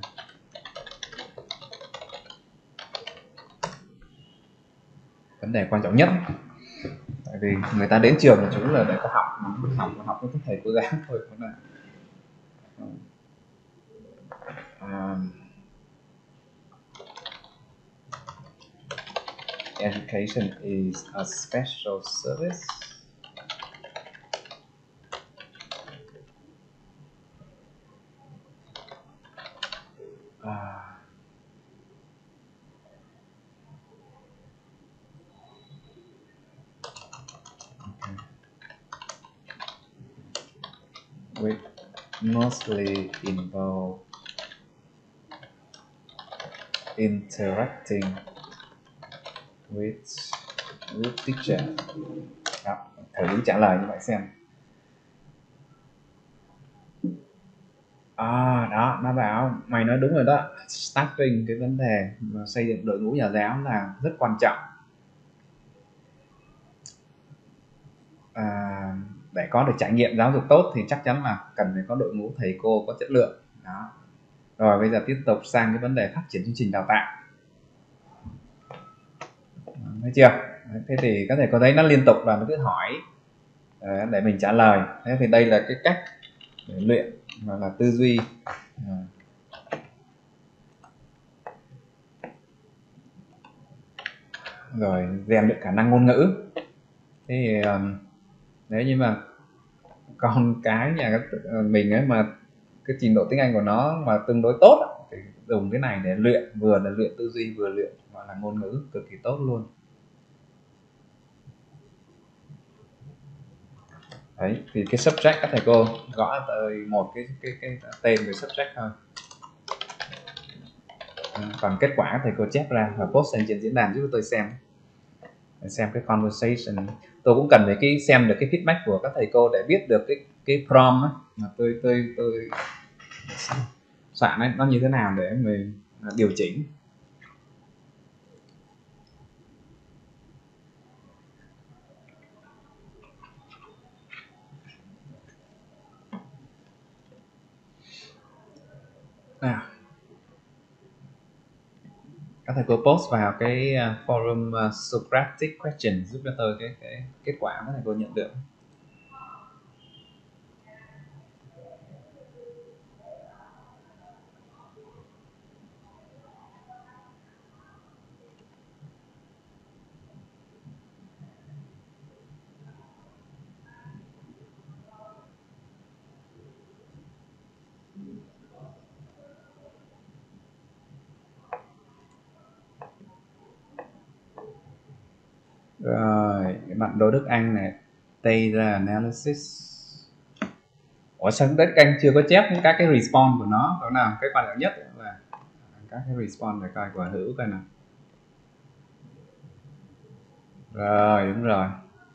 Vấn đề quan trọng nhất, tại vì người ta đến trường là chủ là để có học, học học với các thầy cô giáo thôi. Là um, education is a special service uh, okay. With mostly involve interacting with with teacher. Đó, thử trả lời như vậy xem. À, đó, nó bảo mày nói đúng rồi đó, staffing, cái vấn đề mà xây dựng đội ngũ nhà giáo là rất quan trọng. À, để có được trải nghiệm giáo dục tốt thì chắc chắn là cần phải có đội ngũ thầy cô có chất lượng. Đó. Rồi bây giờ tiếp tục sang cái vấn đề phát triển chương trình đào tạo. Thấy chưa? Thế thì các thầy có thấy nó liên tục là nó cứ hỏi để mình trả lời. Thế thì đây là cái cách để luyện mà là tư duy. Rồi rèn luyện khả năng ngôn ngữ. Thế thì nếu như mà con cái nhà mình ấy mà cái trình độ tiếng Anh của nó mà tương đối tốt thì dùng cái này để luyện, vừa là luyện tư duy vừa luyện gọi là ngôn ngữ cực kỳ tốt luôn. Đấy, thì cái subject các thầy cô gõ tới một cái cái cái tên về subject thôi. Còn kết quả các thầy cô chép ra và post lên trên diễn đàn giúp tôi xem. Để xem cái conversation. Tôi cũng cần phải cái xem được cái feedback của các thầy cô để biết được cái cái prompt á, mà tôi tôi tôi soạn ấy, nó như thế nào để mình điều chỉnh. Nào. các thầy cô post vào cái uh, forum uh, Socratic question giúp cho tôi cái cái kết quả các thầy cô nhận được. Rồi, bạn Đỗ Đức Anh này, data analysis. Ủa sao Đỗ Đức Anh chưa có chép các cái response của nó? Đó nào, cái quan trọng nhất là các cái response để coi của Hữu coi nào. Rồi, đúng rồi.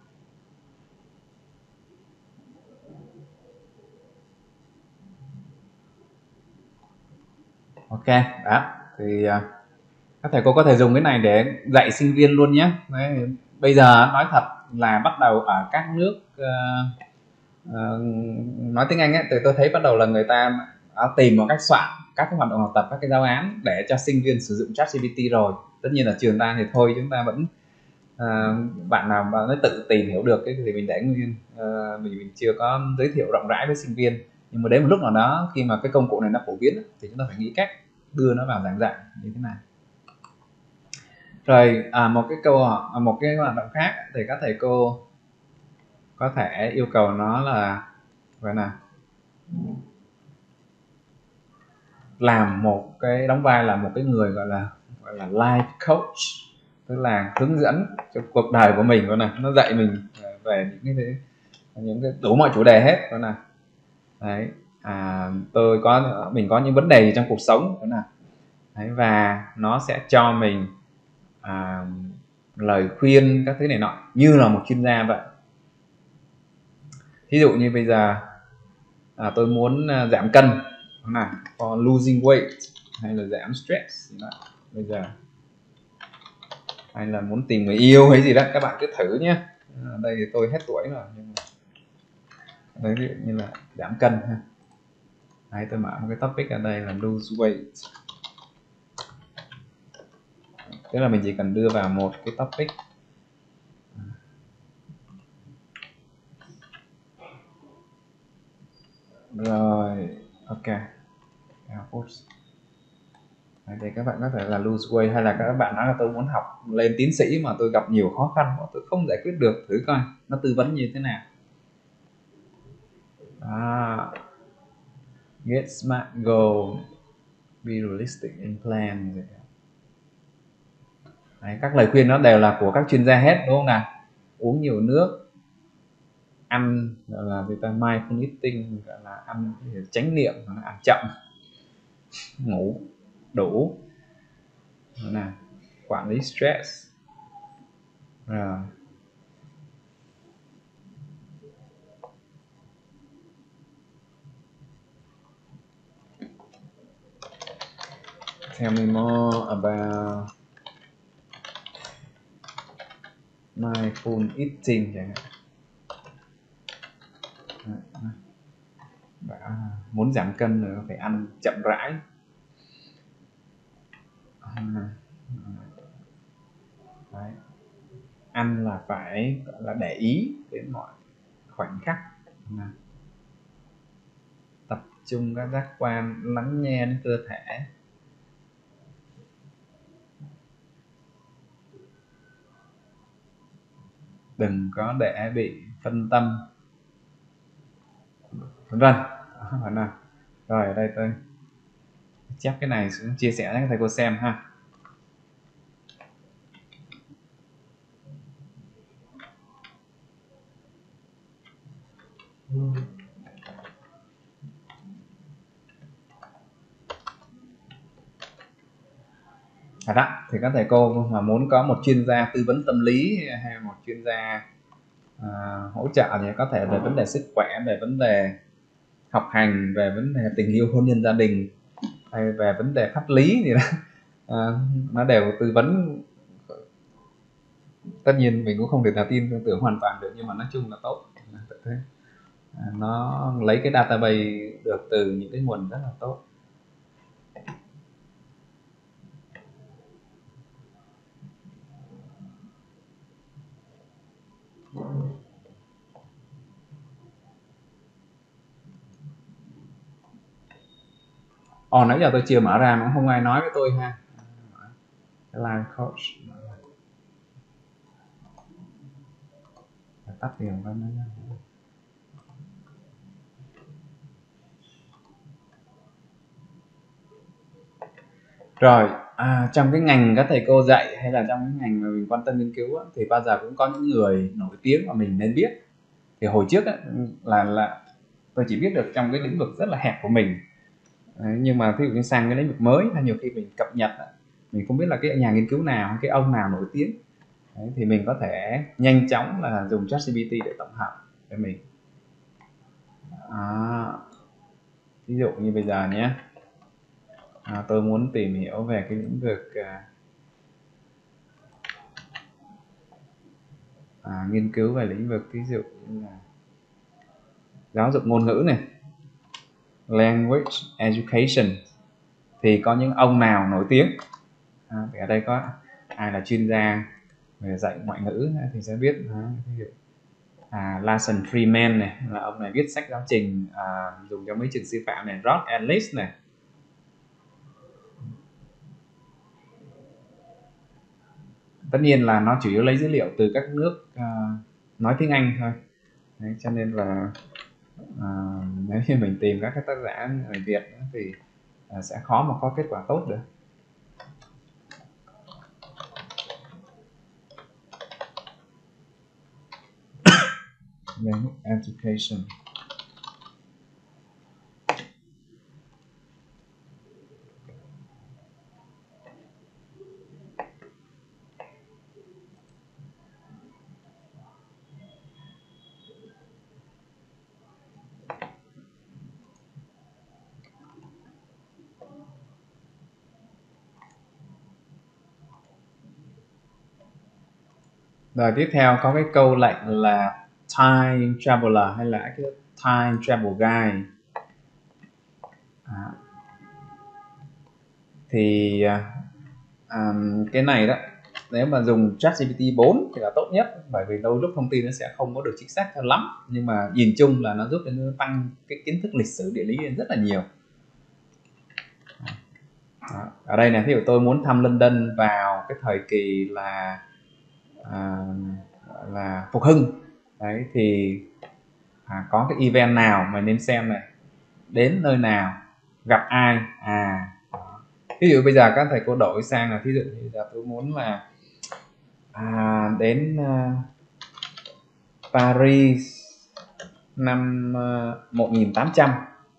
Ok, đó. Thì uh, các thầy cô có thể dùng cái này để dạy sinh viên luôn nhé. Đấy, bây giờ nói thật là bắt đầu ở các nước uh, uh, nói tiếng Anh ấy, thì tôi thấy bắt đầu là người ta đã tìm một cách soạn các cái hoạt động học tập, các cái giáo án để cho sinh viên sử dụng ChatGPT rồi. Tất nhiên là trường ta thì thôi, chúng ta vẫn uh, bạn nào bạn mới tự tìm hiểu được cái thì mình để nguyên, uh, mình, mình chưa có giới thiệu rộng rãi với sinh viên. Nhưng mà đến một lúc nào đó khi mà cái công cụ này nó phổ biến thì chúng ta phải nghĩ cách đưa nó vào giảng dạy như thế này. Rồi à, một cái câu à, một cái hoạt động khác thì các thầy cô có thể yêu cầu nó là gọi là làm một cái đóng vai là một cái người gọi là gọi là life coach, tức là hướng dẫn cho cuộc đời của mình, gọi là nó dạy mình về những cái những cái đủ mọi chủ đề hết, gọi là đấy à, tôi có mình có những vấn đề gì trong cuộc sống, gọi là đấy, và nó sẽ cho mình à, lời khuyên các thứ này nọ như là một chuyên gia vậy. Ví dụ như bây giờ à, tôi muốn uh, giảm cân là for losing weight hay là giảm stress đó. Bây giờ hay là muốn tìm người yêu hay gì đó, các bạn cứ thử nhé. À, đây thì tôi hết tuổi rồi nhưng mà đấy, ví dụ như là giảm cân ha. Đấy, tôi mở một cái topic ở đây là lose weight, tức là mình chỉ cần đưa vào một cái topic. Rồi ok, đấy, thì các bạn có thể là lose weight, hay là các bạn nói là tôi muốn học lên tiến sĩ mà tôi gặp nhiều khó khăn tôi không giải quyết được, thử coi nó tư vấn như thế nào. À, get smart goal, be realistic in plan. Đấy, các lời khuyên nó đều là của các chuyên gia hết, đúng không nào? Uống nhiều nước, ăn gọi là người ta mindful eating, gọi là ăn chánh niệm, ăn chậm, ngủ đủ, là quản lý stress. Rồi tell me more about mindful eating chẳng hạn. Đã muốn giảm cân rồi phải ăn chậm rãi. Đấy. Ăn là phải gọi là để ý đến mọi khoảnh khắc, tập trung các giác quan, lắng nghe đến cơ thể. Đừng có để bị phân tâm, vân vân. Rồi ở đây tôi chép cái này xuống chia sẻ cho các thầy cô xem ha. À đó, thì các thầy cô mà muốn có một chuyên gia tư vấn tâm lý hay một chuyên gia à, hỗ trợ thì có thể về vấn đề sức khỏe, về vấn đề học hành, về vấn đề tình yêu hôn nhân gia đình, hay về vấn đề pháp lý gì đó, à, nó đều tư vấn. Tất nhiên mình cũng không thể nào tin tưởng hoàn toàn được, nhưng mà nói chung là tốt. À, nó lấy cái database được từ những cái nguồn rất là tốt. Ồ, nãy giờ tôi chưa mở ra mà không ai nói với tôi ha. Life coach. Tắt tiền con nó. Rồi, à, trong cái ngành các thầy cô dạy hay là trong cái ngành mà mình quan tâm nghiên cứu á, thì bao giờ cũng có những người nổi tiếng mà mình nên biết. Thì hồi trước á, là là tôi chỉ biết được trong cái lĩnh vực rất là hẹp của mình. Đấy, nhưng mà ví dụ như sang cái lĩnh vực mới hay nhiều khi mình cập nhật á, mình không biết là cái nhà nghiên cứu nào, cái ông nào nổi tiếng. Đấy, thì mình có thể nhanh chóng là dùng ChatGPT để tổng hợp cho mình. À, ví dụ như bây giờ nhé, à, tôi muốn tìm hiểu về cái lĩnh vực à, à, nghiên cứu về lĩnh vực ví dụ như là giáo dục ngôn ngữ này, language education, thì có những ông nào nổi tiếng. À, thì ở đây có ai là chuyên gia về dạy ngoại ngữ thì sẽ biết. À, ví dụ à, Larson Freeman này, là ông này viết sách giáo trình à, dùng cho mấy trường sư phạm này, Rod Ellis này. Tất nhiên là nó chủ yếu lấy dữ liệu từ các nước uh, nói tiếng Anh thôi. Đấy, cho nên là uh, nếu như mình tìm các cái tác giả người Việt thì uh, sẽ khó mà có kết quả tốt được. Language education. Rồi tiếp theo có cái câu lệnh là time traveler hay là cái time travel guide. À, thì um, cái này đó, nếu mà dùng ChatGPT bốn thì là tốt nhất, bởi vì đôi lúc thông tin nó sẽ không có được chính xác cho lắm, nhưng mà nhìn chung là nó giúp cho nó tăng cái kiến thức lịch sử địa lý lên rất là nhiều. Đó. Ở đây này, ví dụ tôi muốn thăm London vào cái thời kỳ là à, là phục hưng. Đấy thì à, có cái event nào mà nên xem này, đến nơi nào, gặp ai. À ví dụ bây giờ các thầy cô đổi sang là ví dụ như giờ tôi muốn là à, đến uh, Paris năm uh, một nghìn tám trăm.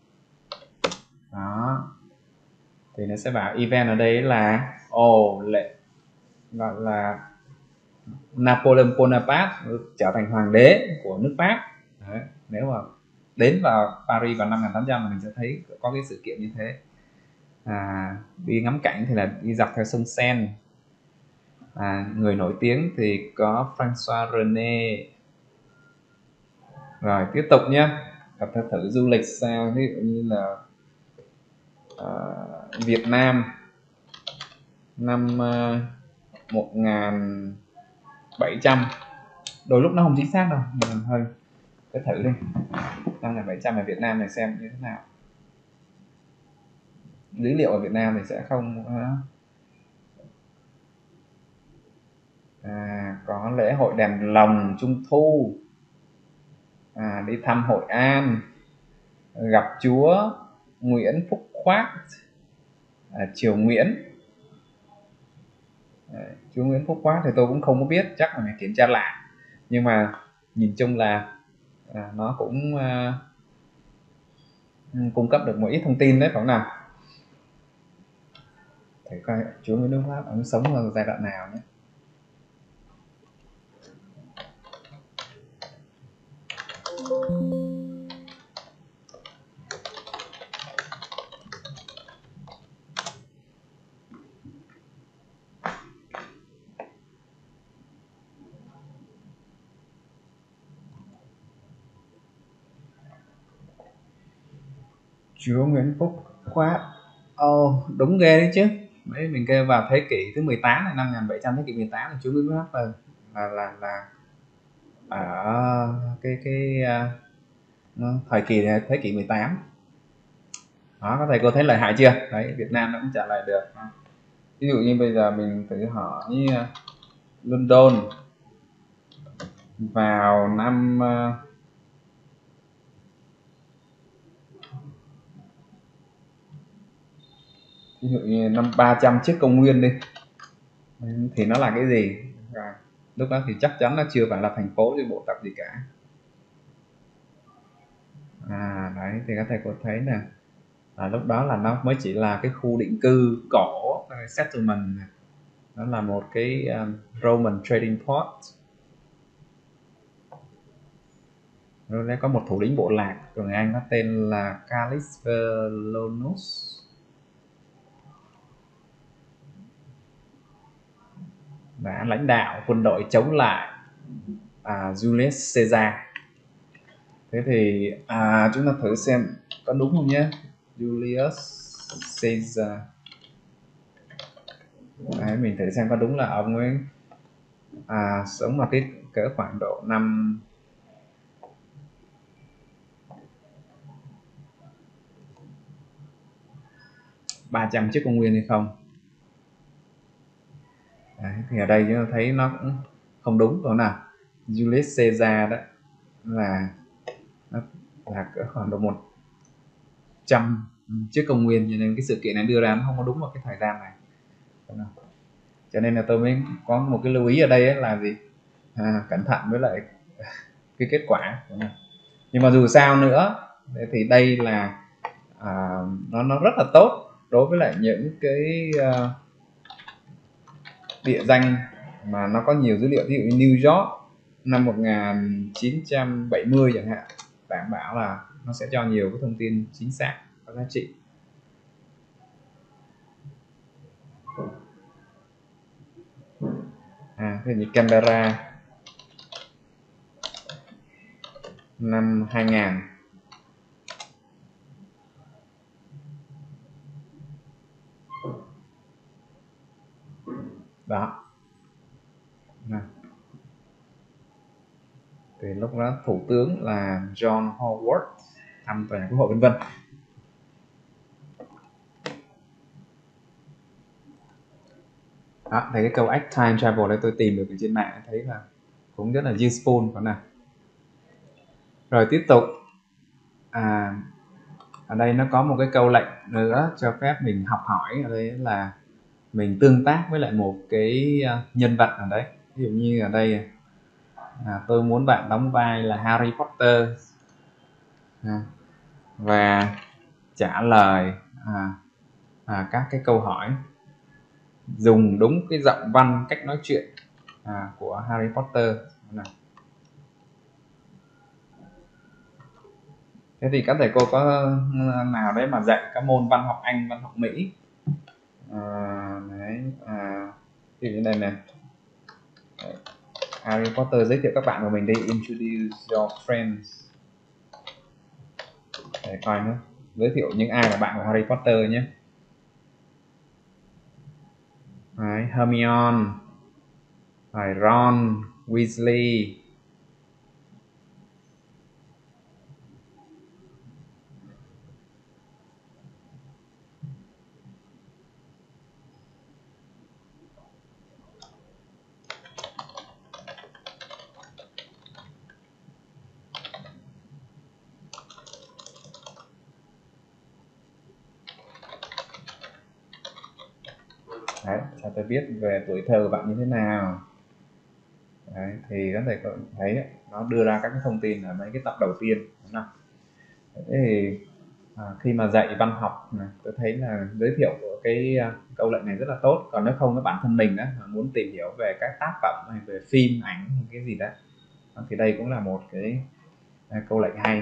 Đó thì nó sẽ bảo event ở đây là ồ oh, lệ gọi là Napoleon Bonaparte trở thành hoàng đế của nước Pháp. Đấy, nếu mà đến vào Paris vào năm một nghìn tám trăm thì mình sẽ thấy có cái sự kiện như thế. À, đi ngắm cảnh thì là đi dọc theo sông Seine. À, người nổi tiếng thì có François René. Rồi tiếp tục nhé, gặp theo thử du lịch sao, ví dụ như là uh, Việt Nam năm uh, một nghìn bảy trăm, đôi lúc nó không chính xác đâu nhưng hơi cái thử đi, năm một nghìn bảy trăm ở Việt Nam này xem như thế nào. Dữ liệu ở Việt Nam thì sẽ không uh, à, có lễ hội đèn lồng Trung thu, à, đi thăm Hội An, gặp chúa Nguyễn Phúc Khoác, à, Triều Nguyễn. Đấy, chúa Nguyễn Phúc Khoác thì tôi cũng không có biết, chắc là phải kiểm tra lại, nhưng mà nhìn chung là à, nó cũng à, cung cấp được một ít thông tin đấy, phải không nào? Thử coi chúa Nguyễn Phúc Khoác ông sống ở giai đoạn nào nhé. Chúa Nguyễn Phúc Khoác, ồ oh, đúng ghê đấy chứ. Đấy, mình kêu vào thế kỷ thứ mười tám này, năm một nghìn bảy trăm, thế kỷ mười tám là chúa Nguyễn Phúc Khoác là là là, là ở cái cái uh, thời kỳ này, thế kỷ mười tám. Đó, các thầy cô thấy lợi hại chưa? Đấy, Việt Nam nó cũng trả lời được. Ví dụ như bây giờ mình thử hỏi London vào năm ví dụ như năm ba trăm trước công nguyên đi, thì nó là cái gì? Và lúc đó thì chắc chắn nó chưa phải là thành phố hay bộ tộc gì cả. À đấy, thì các thầy cô thấy nè, à, lúc đó là nó mới chỉ là cái khu định cư cổ, settlement, nó là một cái um, Roman trading port. Rồi đây có một thủ lĩnh bộ lạc của người Anh có tên là Caligulus, đã lãnh đạo quân đội chống lại à, Julius Caesar. Thế thì à, chúng ta thử xem có đúng không nhé. Julius Caesar. Đấy, mình thử xem có đúng là ông ấy à, sống vào cái cỡ khoảng độ năm ba trăm trước công nguyên hay không. Đấy, thì ở đây chúng ta thấy nó cũng không đúng rồi nào. Julius Caesar đó là là cỡ khoảng độ một trăm trước công nguyên, cho nên cái sự kiện này đưa ra nó không có đúng vào cái thời gian này. Cho nên là tôi mới có một cái lưu ý ở đây ấy là gì, à, cẩn thận với lại cái kết quả. Nhưng mà dù sao nữa thì đây là à, nó nó rất là tốt đối với lại những cái uh, địa danh mà nó có nhiều dữ liệu, ví dụ như New York năm một nghìn chín trăm bảy mươi chẳng hạn, đảm bảo là nó sẽ cho nhiều cái thông tin chính xác và giá trị. À, thế như Canberra năm hai nghìn. Đó. Nào. Thì lúc đó thủ tướng là John Howard thăm tòa nhà quốc hội vân vân. Đó, thì cái câu act time travel đây tôi tìm được ở trên mạng, thấy là cũng rất là useful phải nào. Rồi tiếp tục à, ở đây nó có một cái câu lệnh nữa cho phép mình học hỏi, ở đây là mình tương tác với lại một cái nhân vật ở đấy. Ví dụ như ở đây à, tôi muốn bạn đóng vai là Harry Potter à, và trả lời à, à, các cái câu hỏi, dùng đúng cái giọng văn cách nói chuyện à, của Harry Potter nào. Thế thì các thầy cô có nào đấy mà dạy các môn văn học Anh, văn học Mỹ à, đấy à, ví dụ như đây này, Harry Potter giới thiệu các bạn của mình đi, introduce your friends, để coi nữa, giới thiệu những ai là bạn của Harry Potter nhé. Đấy, Hermione, rồi Ron Weasley, đấy, cho tôi biết về tuổi thơ của bạn như thế nào. Đấy, thì có thể thấy nó đưa ra các cái thông tin ở mấy cái tập đầu tiên, đúng không? Thế thì à, khi mà dạy văn học này, tôi thấy là giới thiệu của cái uh, câu lệnh này rất là tốt. Còn nếu không, với bản thân mình đó mà muốn tìm hiểu về các tác phẩm hay về phim ảnh hay cái gì đó, thì đây cũng là một cái uh, câu lệnh hay.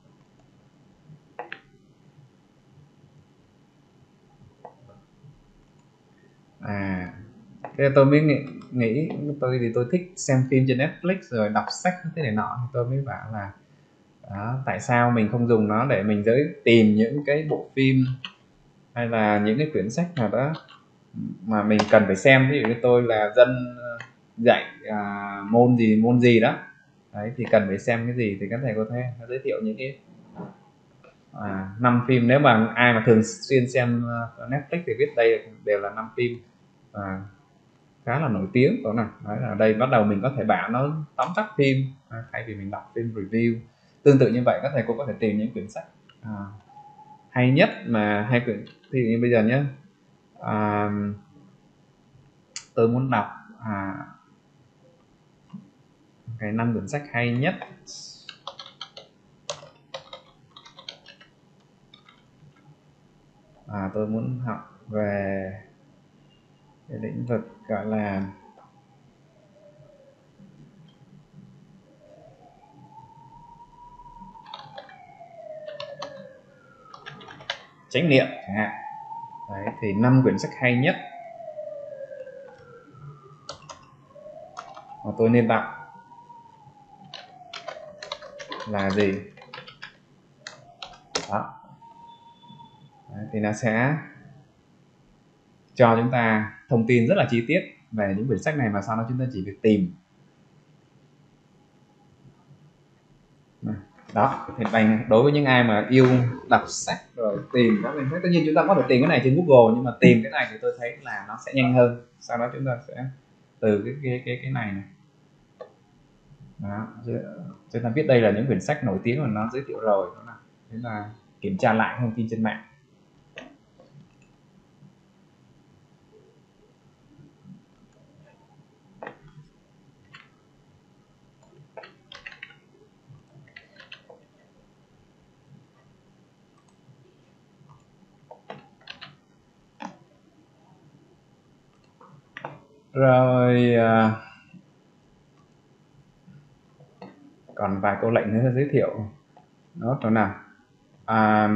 À, thế tôi mới nghĩ, nghĩ tôi thì tôi thích xem phim trên Netflix rồi đọc sách thế này nọ, thì tôi mới bảo là đó, tại sao mình không dùng nó để mình giới tìm những cái bộ phim hay là những cái quyển sách nào đó mà mình cần phải xem. Ví dụ như tôi là dân dạy à, môn gì môn gì đó đấy, thì cần phải xem cái gì thì các thầy có thể nó giới thiệu những cái à, năm phim. Nếu mà ai mà thường xuyên xem uh, Netflix thì biết đây đều là năm phim à, khá là nổi tiếng. Đó này, nói là đây bắt đầu mình có thể bảo nó tóm tắt phim à, thay vì mình đọc phim review. Tương tự như vậy các thầy cô có thể tìm những quyển sách à, hay nhất mà hay quyển thì như bây giờ nhé, à, tôi muốn đọc à, cái năm quyển sách hay nhất à, tôi muốn học về cái lĩnh vực gọi là chánh niệm chẳng hạn. Đấy, thì năm quyển sách hay nhất mà tôi nên đọc là gì đó. Đấy, thì nó sẽ cho chúng ta thông tin rất là chi tiết về những quyển sách này, mà sau đó chúng ta chỉ việc tìm đó. Thì bằng đối với những ai mà yêu đọc sách rồi tìm các quyển sách, tất nhiên chúng ta có thể tìm cái này trên Google, nhưng mà tìm cái này thì tôi thấy là nó sẽ nhanh hơn. Sau đó chúng ta sẽ từ cái cái cái cái này này đó, chúng ta biết đây là những quyển sách nổi tiếng mà nó giới thiệu rồi, đó là thế là kiểm tra lại thông tin trên mạng. Rồi à, còn vài câu lệnh nữa giới thiệu nó chỗ nào à,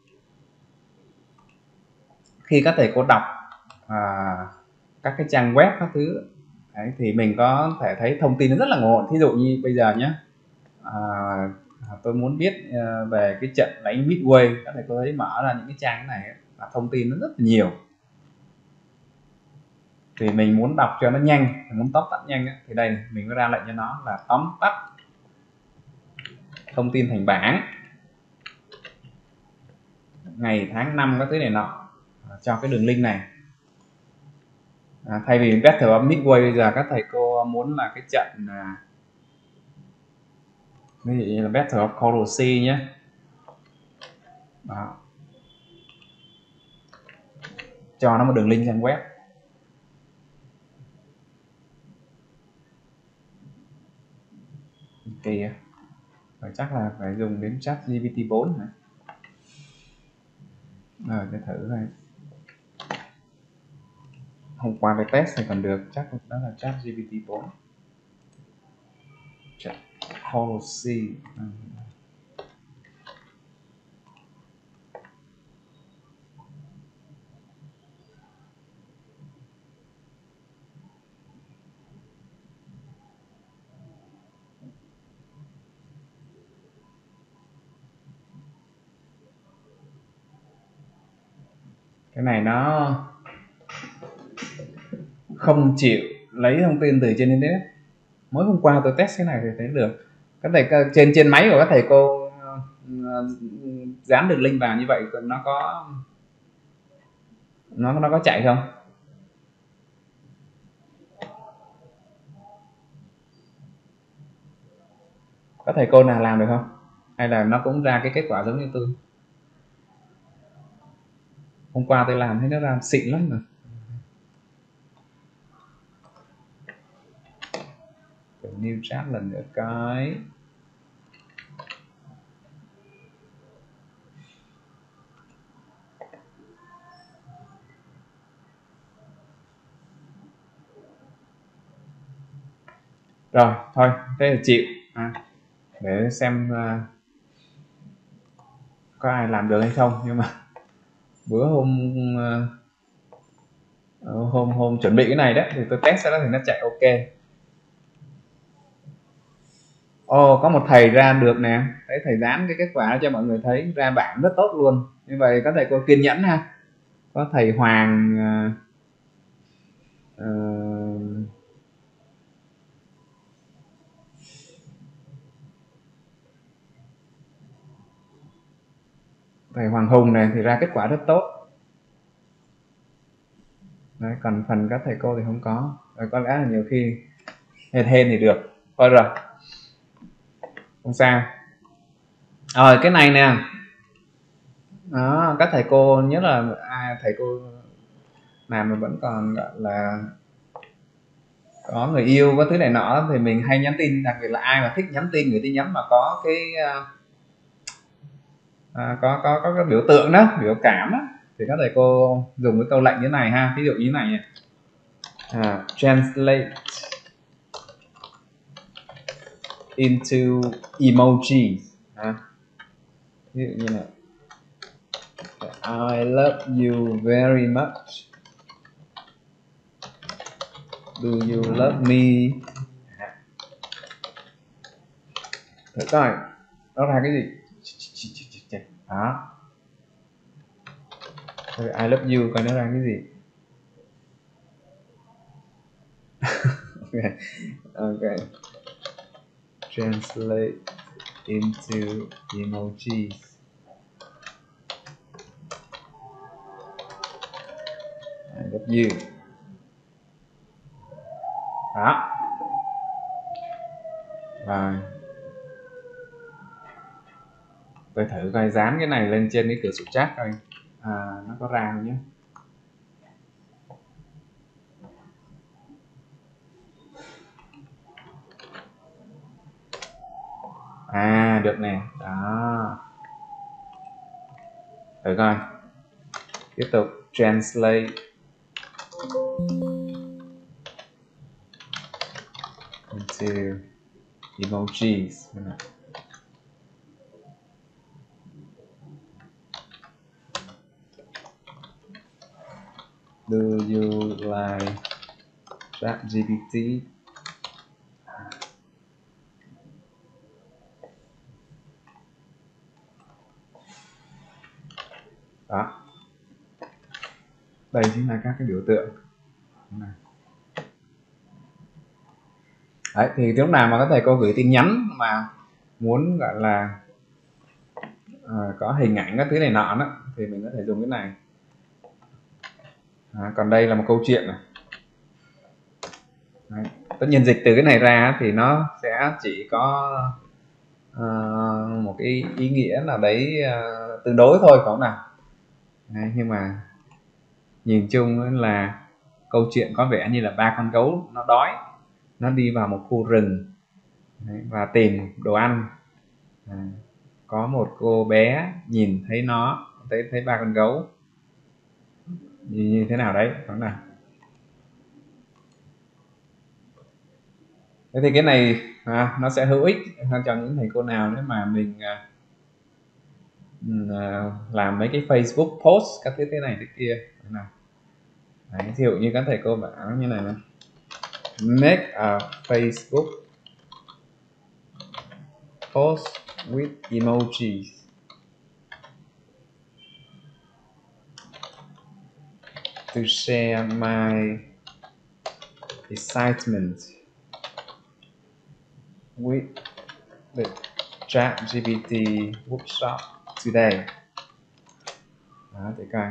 khi các thầy cô đọc à, các cái trang web các thứ đấy, thì mình có thể thấy thông tin nó rất là ngộ. Thí dụ như bây giờ nhé, à, tôi muốn biết uh, về cái trận đánh Midway, các thầy cô thấy mở ra những cái trang này ấy, là thông tin nó rất là nhiều. Thì mình muốn đọc cho nó nhanh, mình muốn tóm tắt nhanh ấy, thì đây mình có ra lệnh cho nó là tóm tắt thông tin thành bảng, ngày tháng năm các thứ này nọ, cho cái đường link này. À, thay vì Battle of Midway bây giờ các thầy cô muốn là cái trận à, ví dụ như là Battle of Coral Sea nhé, đó, cho nó một đường link trang web. Kỳ rồi chắc là phải dùng đến chat G P T bốn hả? Rồi để thử thôi. Hôm qua cái test thì còn được, chắc đó là chat G P T bốn. Chat Coral Sea. À. Cái này nó không chịu lấy thông tin từ trên internet. Mới hôm qua tôi test cái này thì thấy được. Các thầy trên trên máy của các thầy cô uh, dán được link vào như vậy, nó có nó nó có chạy không? Các thầy cô nào làm được không? Hay là nó cũng ra cái kết quả giống như tôi? Hôm qua tôi làm thấy nó ra xịn lắm rồi. New chat lần nữa cái. Rồi thôi thế là chịu à, để xem uh, có ai làm được hay không. Nhưng mà bữa hôm uh, hôm hôm chuẩn bị cái này đấy thì tôi test ra thì nó chạy ok. Ồ, oh, có một thầy ra được nè, thấy thầy dán cái kết quả cho mọi người thấy ra bảng rất tốt luôn. Như vậy có thầy cô kiên nhẫn ha. Có thầy Hoàng uh, uh, thầy Hoàng Hùng này thì ra kết quả rất tốt. Đấy, còn phần các thầy cô thì không có. Rồi có lẽ là nhiều khi hên hên thì được. Thôi rồi, không sao. Rồi cái này nè, đó, các thầy cô nhất là ai thầy cô nào mà vẫn còn gọi là có người yêu có thứ này nọ thì mình hay nhắn tin, đặc biệt là ai mà thích nhắn tin gửi tin nhắn mà có cái à, có có có cái biểu tượng đó, biểu cảm đó, thì các thầy cô dùng cái câu lệnh như thế này ha. Ví dụ như thế này nhỉ. À, translate into emojis à. Ví dụ như là I love you very much, do you love me. Thử coi nó ra cái gì đó. I love you coi nó ra cái gì. Okay. Okay. Translate into emojis. I love you. Đó. Rồi. Tôi thử coi dán cái này lên trên cái cửa sổ chat coi à, nó có ra không nhé. À được nè. Đó. Thử coi. Tiếp tục translate into emojis. Do you like ChatGPT? Đó. Đây chính là các cái biểu tượng này. Đấy, thì lúc nào mà các thầy cô gửi tin nhắn mà muốn gọi là à, có hình ảnh các thứ này nọ đó, thì mình có thể dùng cái này. À, còn đây là một câu chuyện này. Đấy. Tất nhiên dịch từ cái này ra thì nó sẽ chỉ có uh, một cái ý nghĩa nào đấy uh, tương đối thôi, phải không nào? Đấy, nhưng mà nhìn chung là câu chuyện có vẻ như là ba con gấu nó đói, nó đi vào một khu rừng. Đấy, và tìm đồ ăn. À, có một cô bé nhìn thấy nó, thấy thấy ba con gấu như, như thế nào đấy, phải không nào? Thế thì cái này à, nó sẽ hữu ích cho những thầy cô nào nếu mà mình à, làm mấy cái Facebook post các thứ thế này thế kia. Nào. Đấy, ví dụ như các thầy cô bảo như này này. Make a Facebook post with emojis to share my excitement with the ChatGPT workshop today. Đó, thì coi.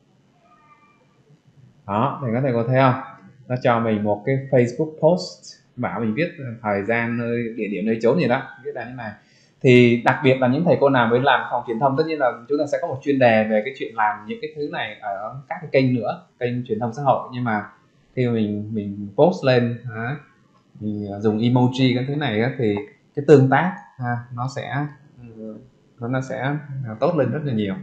Đó, thì có thể có thấy không? Nó cho mình một cái Facebook post, bảo mình viết thời gian, nơi, địa điểm, nơi chốn gì đó, viết là như này. Thì đặc biệt là những thầy cô nào mới làm phòng truyền thông, tất nhiên là chúng ta sẽ có một chuyên đề về cái chuyện làm những cái thứ này ở các cái kênh nữa, kênh truyền thông xã hội. Nhưng mà khi mà mình mình post lên, đó, mình dùng emoji cái thứ này đó, thì cái tương tác ha, nó sẽ nó sẽ tốt lên rất là nhiều.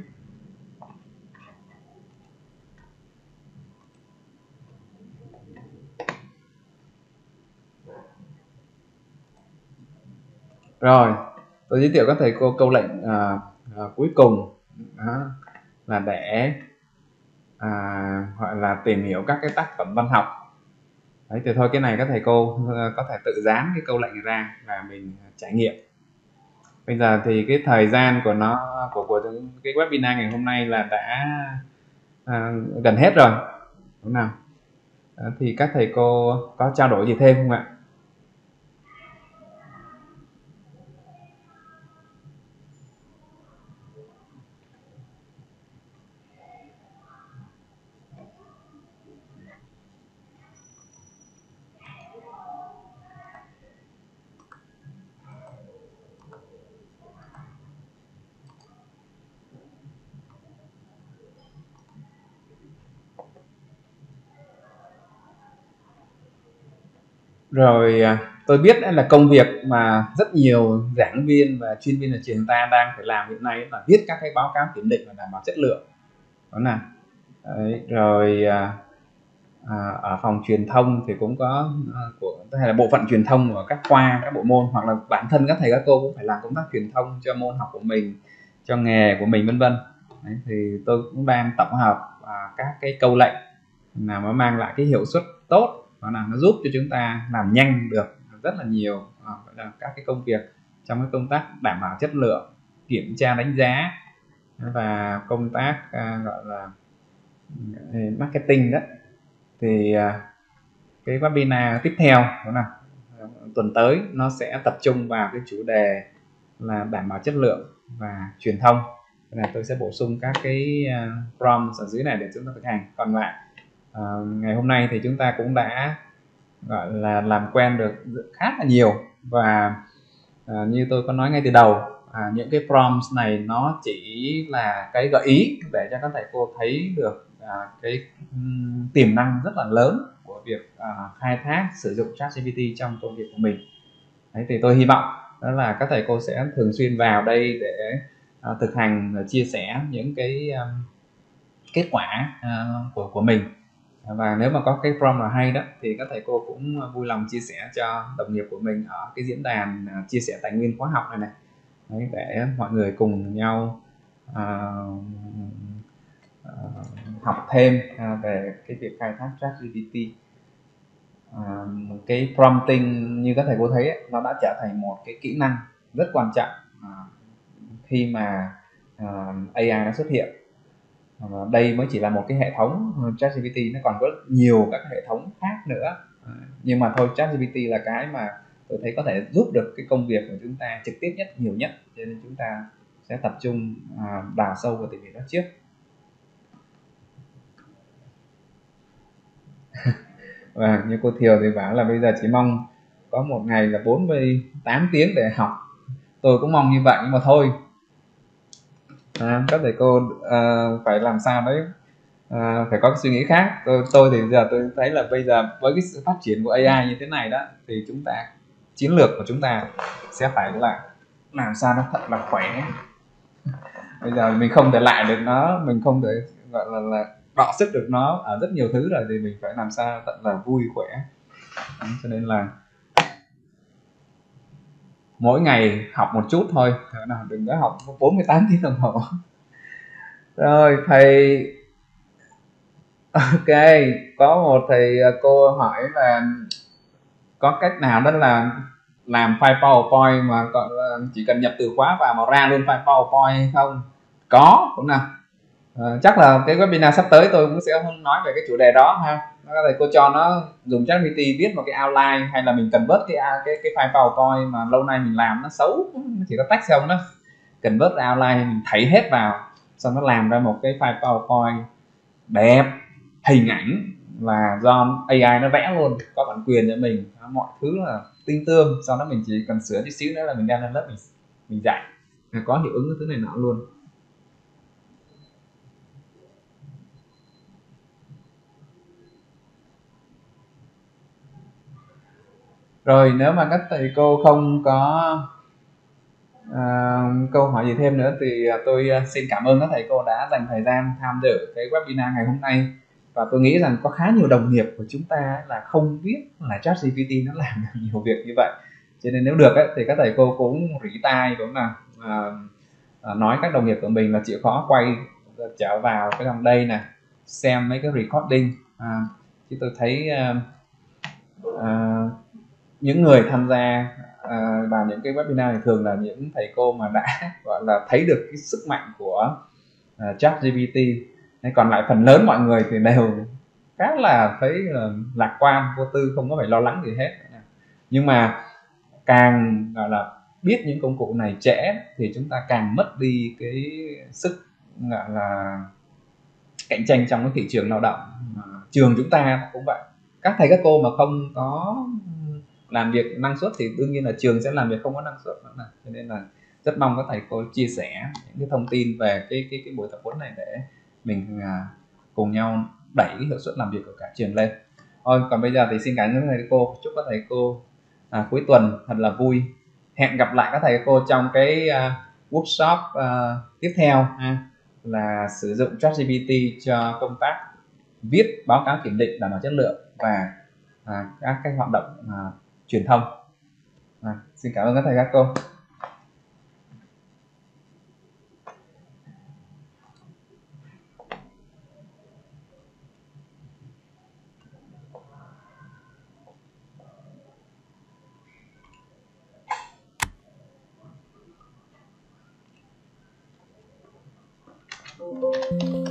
Rồi, tôi giới thiệu các thầy cô câu lệnh à, à, cuối cùng à, là để à, gọi là tìm hiểu các cái tác phẩm văn học. Đấy, thì thôi cái này các thầy cô có thể tự dán cái câu lệnh này ra và mình trải nghiệm. Bây giờ thì cái thời gian của nó của của cái webinar ngày hôm nay là đã à, gần hết rồi, đúng nào? À, thì các thầy cô có trao đổi gì thêm không ạ? Rồi à, tôi biết là công việc mà rất nhiều giảng viên và chuyên viên ở trường ta đang phải làm hiện nay là viết các cái báo cáo kiểm định và đảm bảo chất lượng đó là đấy. Rồi à, à, ở phòng truyền thông thì cũng có à, của hay là bộ phận truyền thông của các khoa, các bộ môn, hoặc là bản thân các thầy các cô cũng phải làm công tác truyền thông cho môn học của mình, cho nghề của mình, vân vân. Thì tôi cũng đang tổng hợp à, các cái câu lệnh nào mà mang lại cái hiệu suất tốt, và là nó giúp cho chúng ta làm nhanh được rất là nhiều à, các cái công việc trong cái công tác đảm bảo chất lượng, kiểm tra đánh giá và công tác à, gọi là marketing đó. Thì à, cái webinar tiếp theo đó là tuần tới nó sẽ tập trung vào cái chủ đề là đảm bảo chất lượng và truyền thông. Là tôi sẽ bổ sung các cái uh, prompts ở dưới này để chúng ta thực hành. Còn lại uh, ngày hôm nay thì chúng ta cũng đã gọi là làm quen được khá là nhiều, và uh, như tôi có nói ngay từ đầu, uh, những cái prompts này nó chỉ là cái gợi ý để cho các thầy cô thấy được uh, cái um, tiềm năng rất là lớn của việc uh, khai thác sử dụng ChatGPT trong công việc của mình. Đấy, thì tôi hy vọng đó là các thầy cô sẽ thường xuyên vào đây để uh, thực hành và chia sẻ những cái um, kết quả uh, của của mình. Và nếu mà có cái prompt nào hay đó thì các thầy cô cũng vui lòng chia sẻ cho đồng nghiệp của mình ở cái diễn đàn uh, chia sẻ tài nguyên khóa học này này. Đấy, để mọi người cùng nhau uh, uh, học thêm uh, về cái việc khai thác ChatGPT. Uh, cái prompting như các thầy cô thấy ấy, nó đã trở thành một cái kỹ năng rất quan trọng uh, khi mà uh, a i nó xuất hiện. Uh, đây mới chỉ là một cái hệ thống, ChatGPT nó còn có nhiều các hệ thống khác nữa, uh, nhưng mà thôi, ChatGPT là cái mà tôi thấy có thể giúp được cái công việc của chúng ta trực tiếp nhất, nhiều nhất, cho nên chúng ta sẽ tập trung uh, đào sâu vào tìm hiểu đó trước. Và như cô Thiều thì bảo là bây giờ chỉ mong có một ngày là bốn mươi tám tiếng để học. Tôi cũng mong như vậy, nhưng mà thôi, à, các thầy cô à, phải làm sao đấy, à, phải có cái suy nghĩ khác. Tôi tôi thì giờ tôi thấy là bây giờ với cái sự phát triển của a i như thế này đó, thì chúng ta, chiến lược của chúng ta sẽ phải là làm sao nó thật là khỏe. Bây giờ mình không thể lại được nó, mình không thể gọi là, là đọ sức được nó ở rất nhiều thứ rồi, thì mình phải làm sao thật là vui khỏe. Cho nên là mỗi ngày học một chút thôi, đừng có học bốn mươi tám tiếng đồng hồ. Rồi thầy, ok, có một thầy cô hỏi là có cách nào đó là làm file PowerPoint mà chỉ cần nhập từ khóa vào mà ra luôn file PowerPoint hay không? Có, cũng nào. À, chắc là cái webinar sắp tới tôi cũng sẽ nói về cái chủ đề đó ha. Các thầy cô cho nó dùng ChatGPT viết một cái outline, hay là mình cần convert cái cái cái file PowerPoint mà lâu nay mình làm nó xấu, nó chỉ có text không đó, cần convert outline mình thảy hết vào, xong nó làm ra một cái file PowerPoint đẹp, hình ảnh là do a i nó vẽ luôn, có bản quyền cho mình, mọi thứ là tinh tương. Sau đó mình chỉ cần sửa chút xíu nữa là mình đem lên lớp mình mình dạy, có hiệu ứng cái thứ này nọ luôn. Rồi nếu mà các thầy cô không có uh, câu hỏi gì thêm nữa thì tôi xin cảm ơn các thầy cô đã dành thời gian tham dự cái webinar ngày hôm nay. Và tôi nghĩ rằng có khá nhiều đồng nghiệp của chúng ta là không biết là ChatGPT nó làm được nhiều việc như vậy. Cho nên nếu được ấy, thì các thầy cô cũng rỉ tai, cũng là uh, nói các đồng nghiệp của mình là chịu khó quay trở vào cái dòng đây nè, xem mấy cái recording. Uh, chứ tôi thấy uh, uh, những người tham gia uh, vào những cái webinar này thường là những thầy cô mà đã gọi là thấy được cái sức mạnh của uh, ChatGPT. Còn lại phần lớn mọi người thì đều khá là thấy uh, lạc quan, vô tư, không có phải lo lắng gì hết. Nhưng mà càng gọi là biết những công cụ này trễ thì chúng ta càng mất đi cái sức gọi là cạnh tranh trong cái thị trường lao động. Uh, trường chúng ta cũng vậy, các thầy các cô mà không có làm việc năng suất thì đương nhiên là trường sẽ làm việc không có năng suất nữa. Cho nên là rất mong các thầy cô chia sẻ những cái thông tin về cái cái cái buổi tập huấn này để mình uh, cùng nhau đẩy cái hiệu suất làm việc của cả trường lên. Thôi còn bây giờ thì xin cảm ơn thầy cô, chúc các thầy cô à, cuối tuần thật là vui. Hẹn gặp lại các thầy cô trong cái uh, workshop uh, tiếp theo ha, là sử dụng ChatGPT cho công tác viết báo cáo kiểm định đảm bảo chất lượng và à, các cái hoạt động à, truyền thông. À, xin cảm ơn các thầy các cô.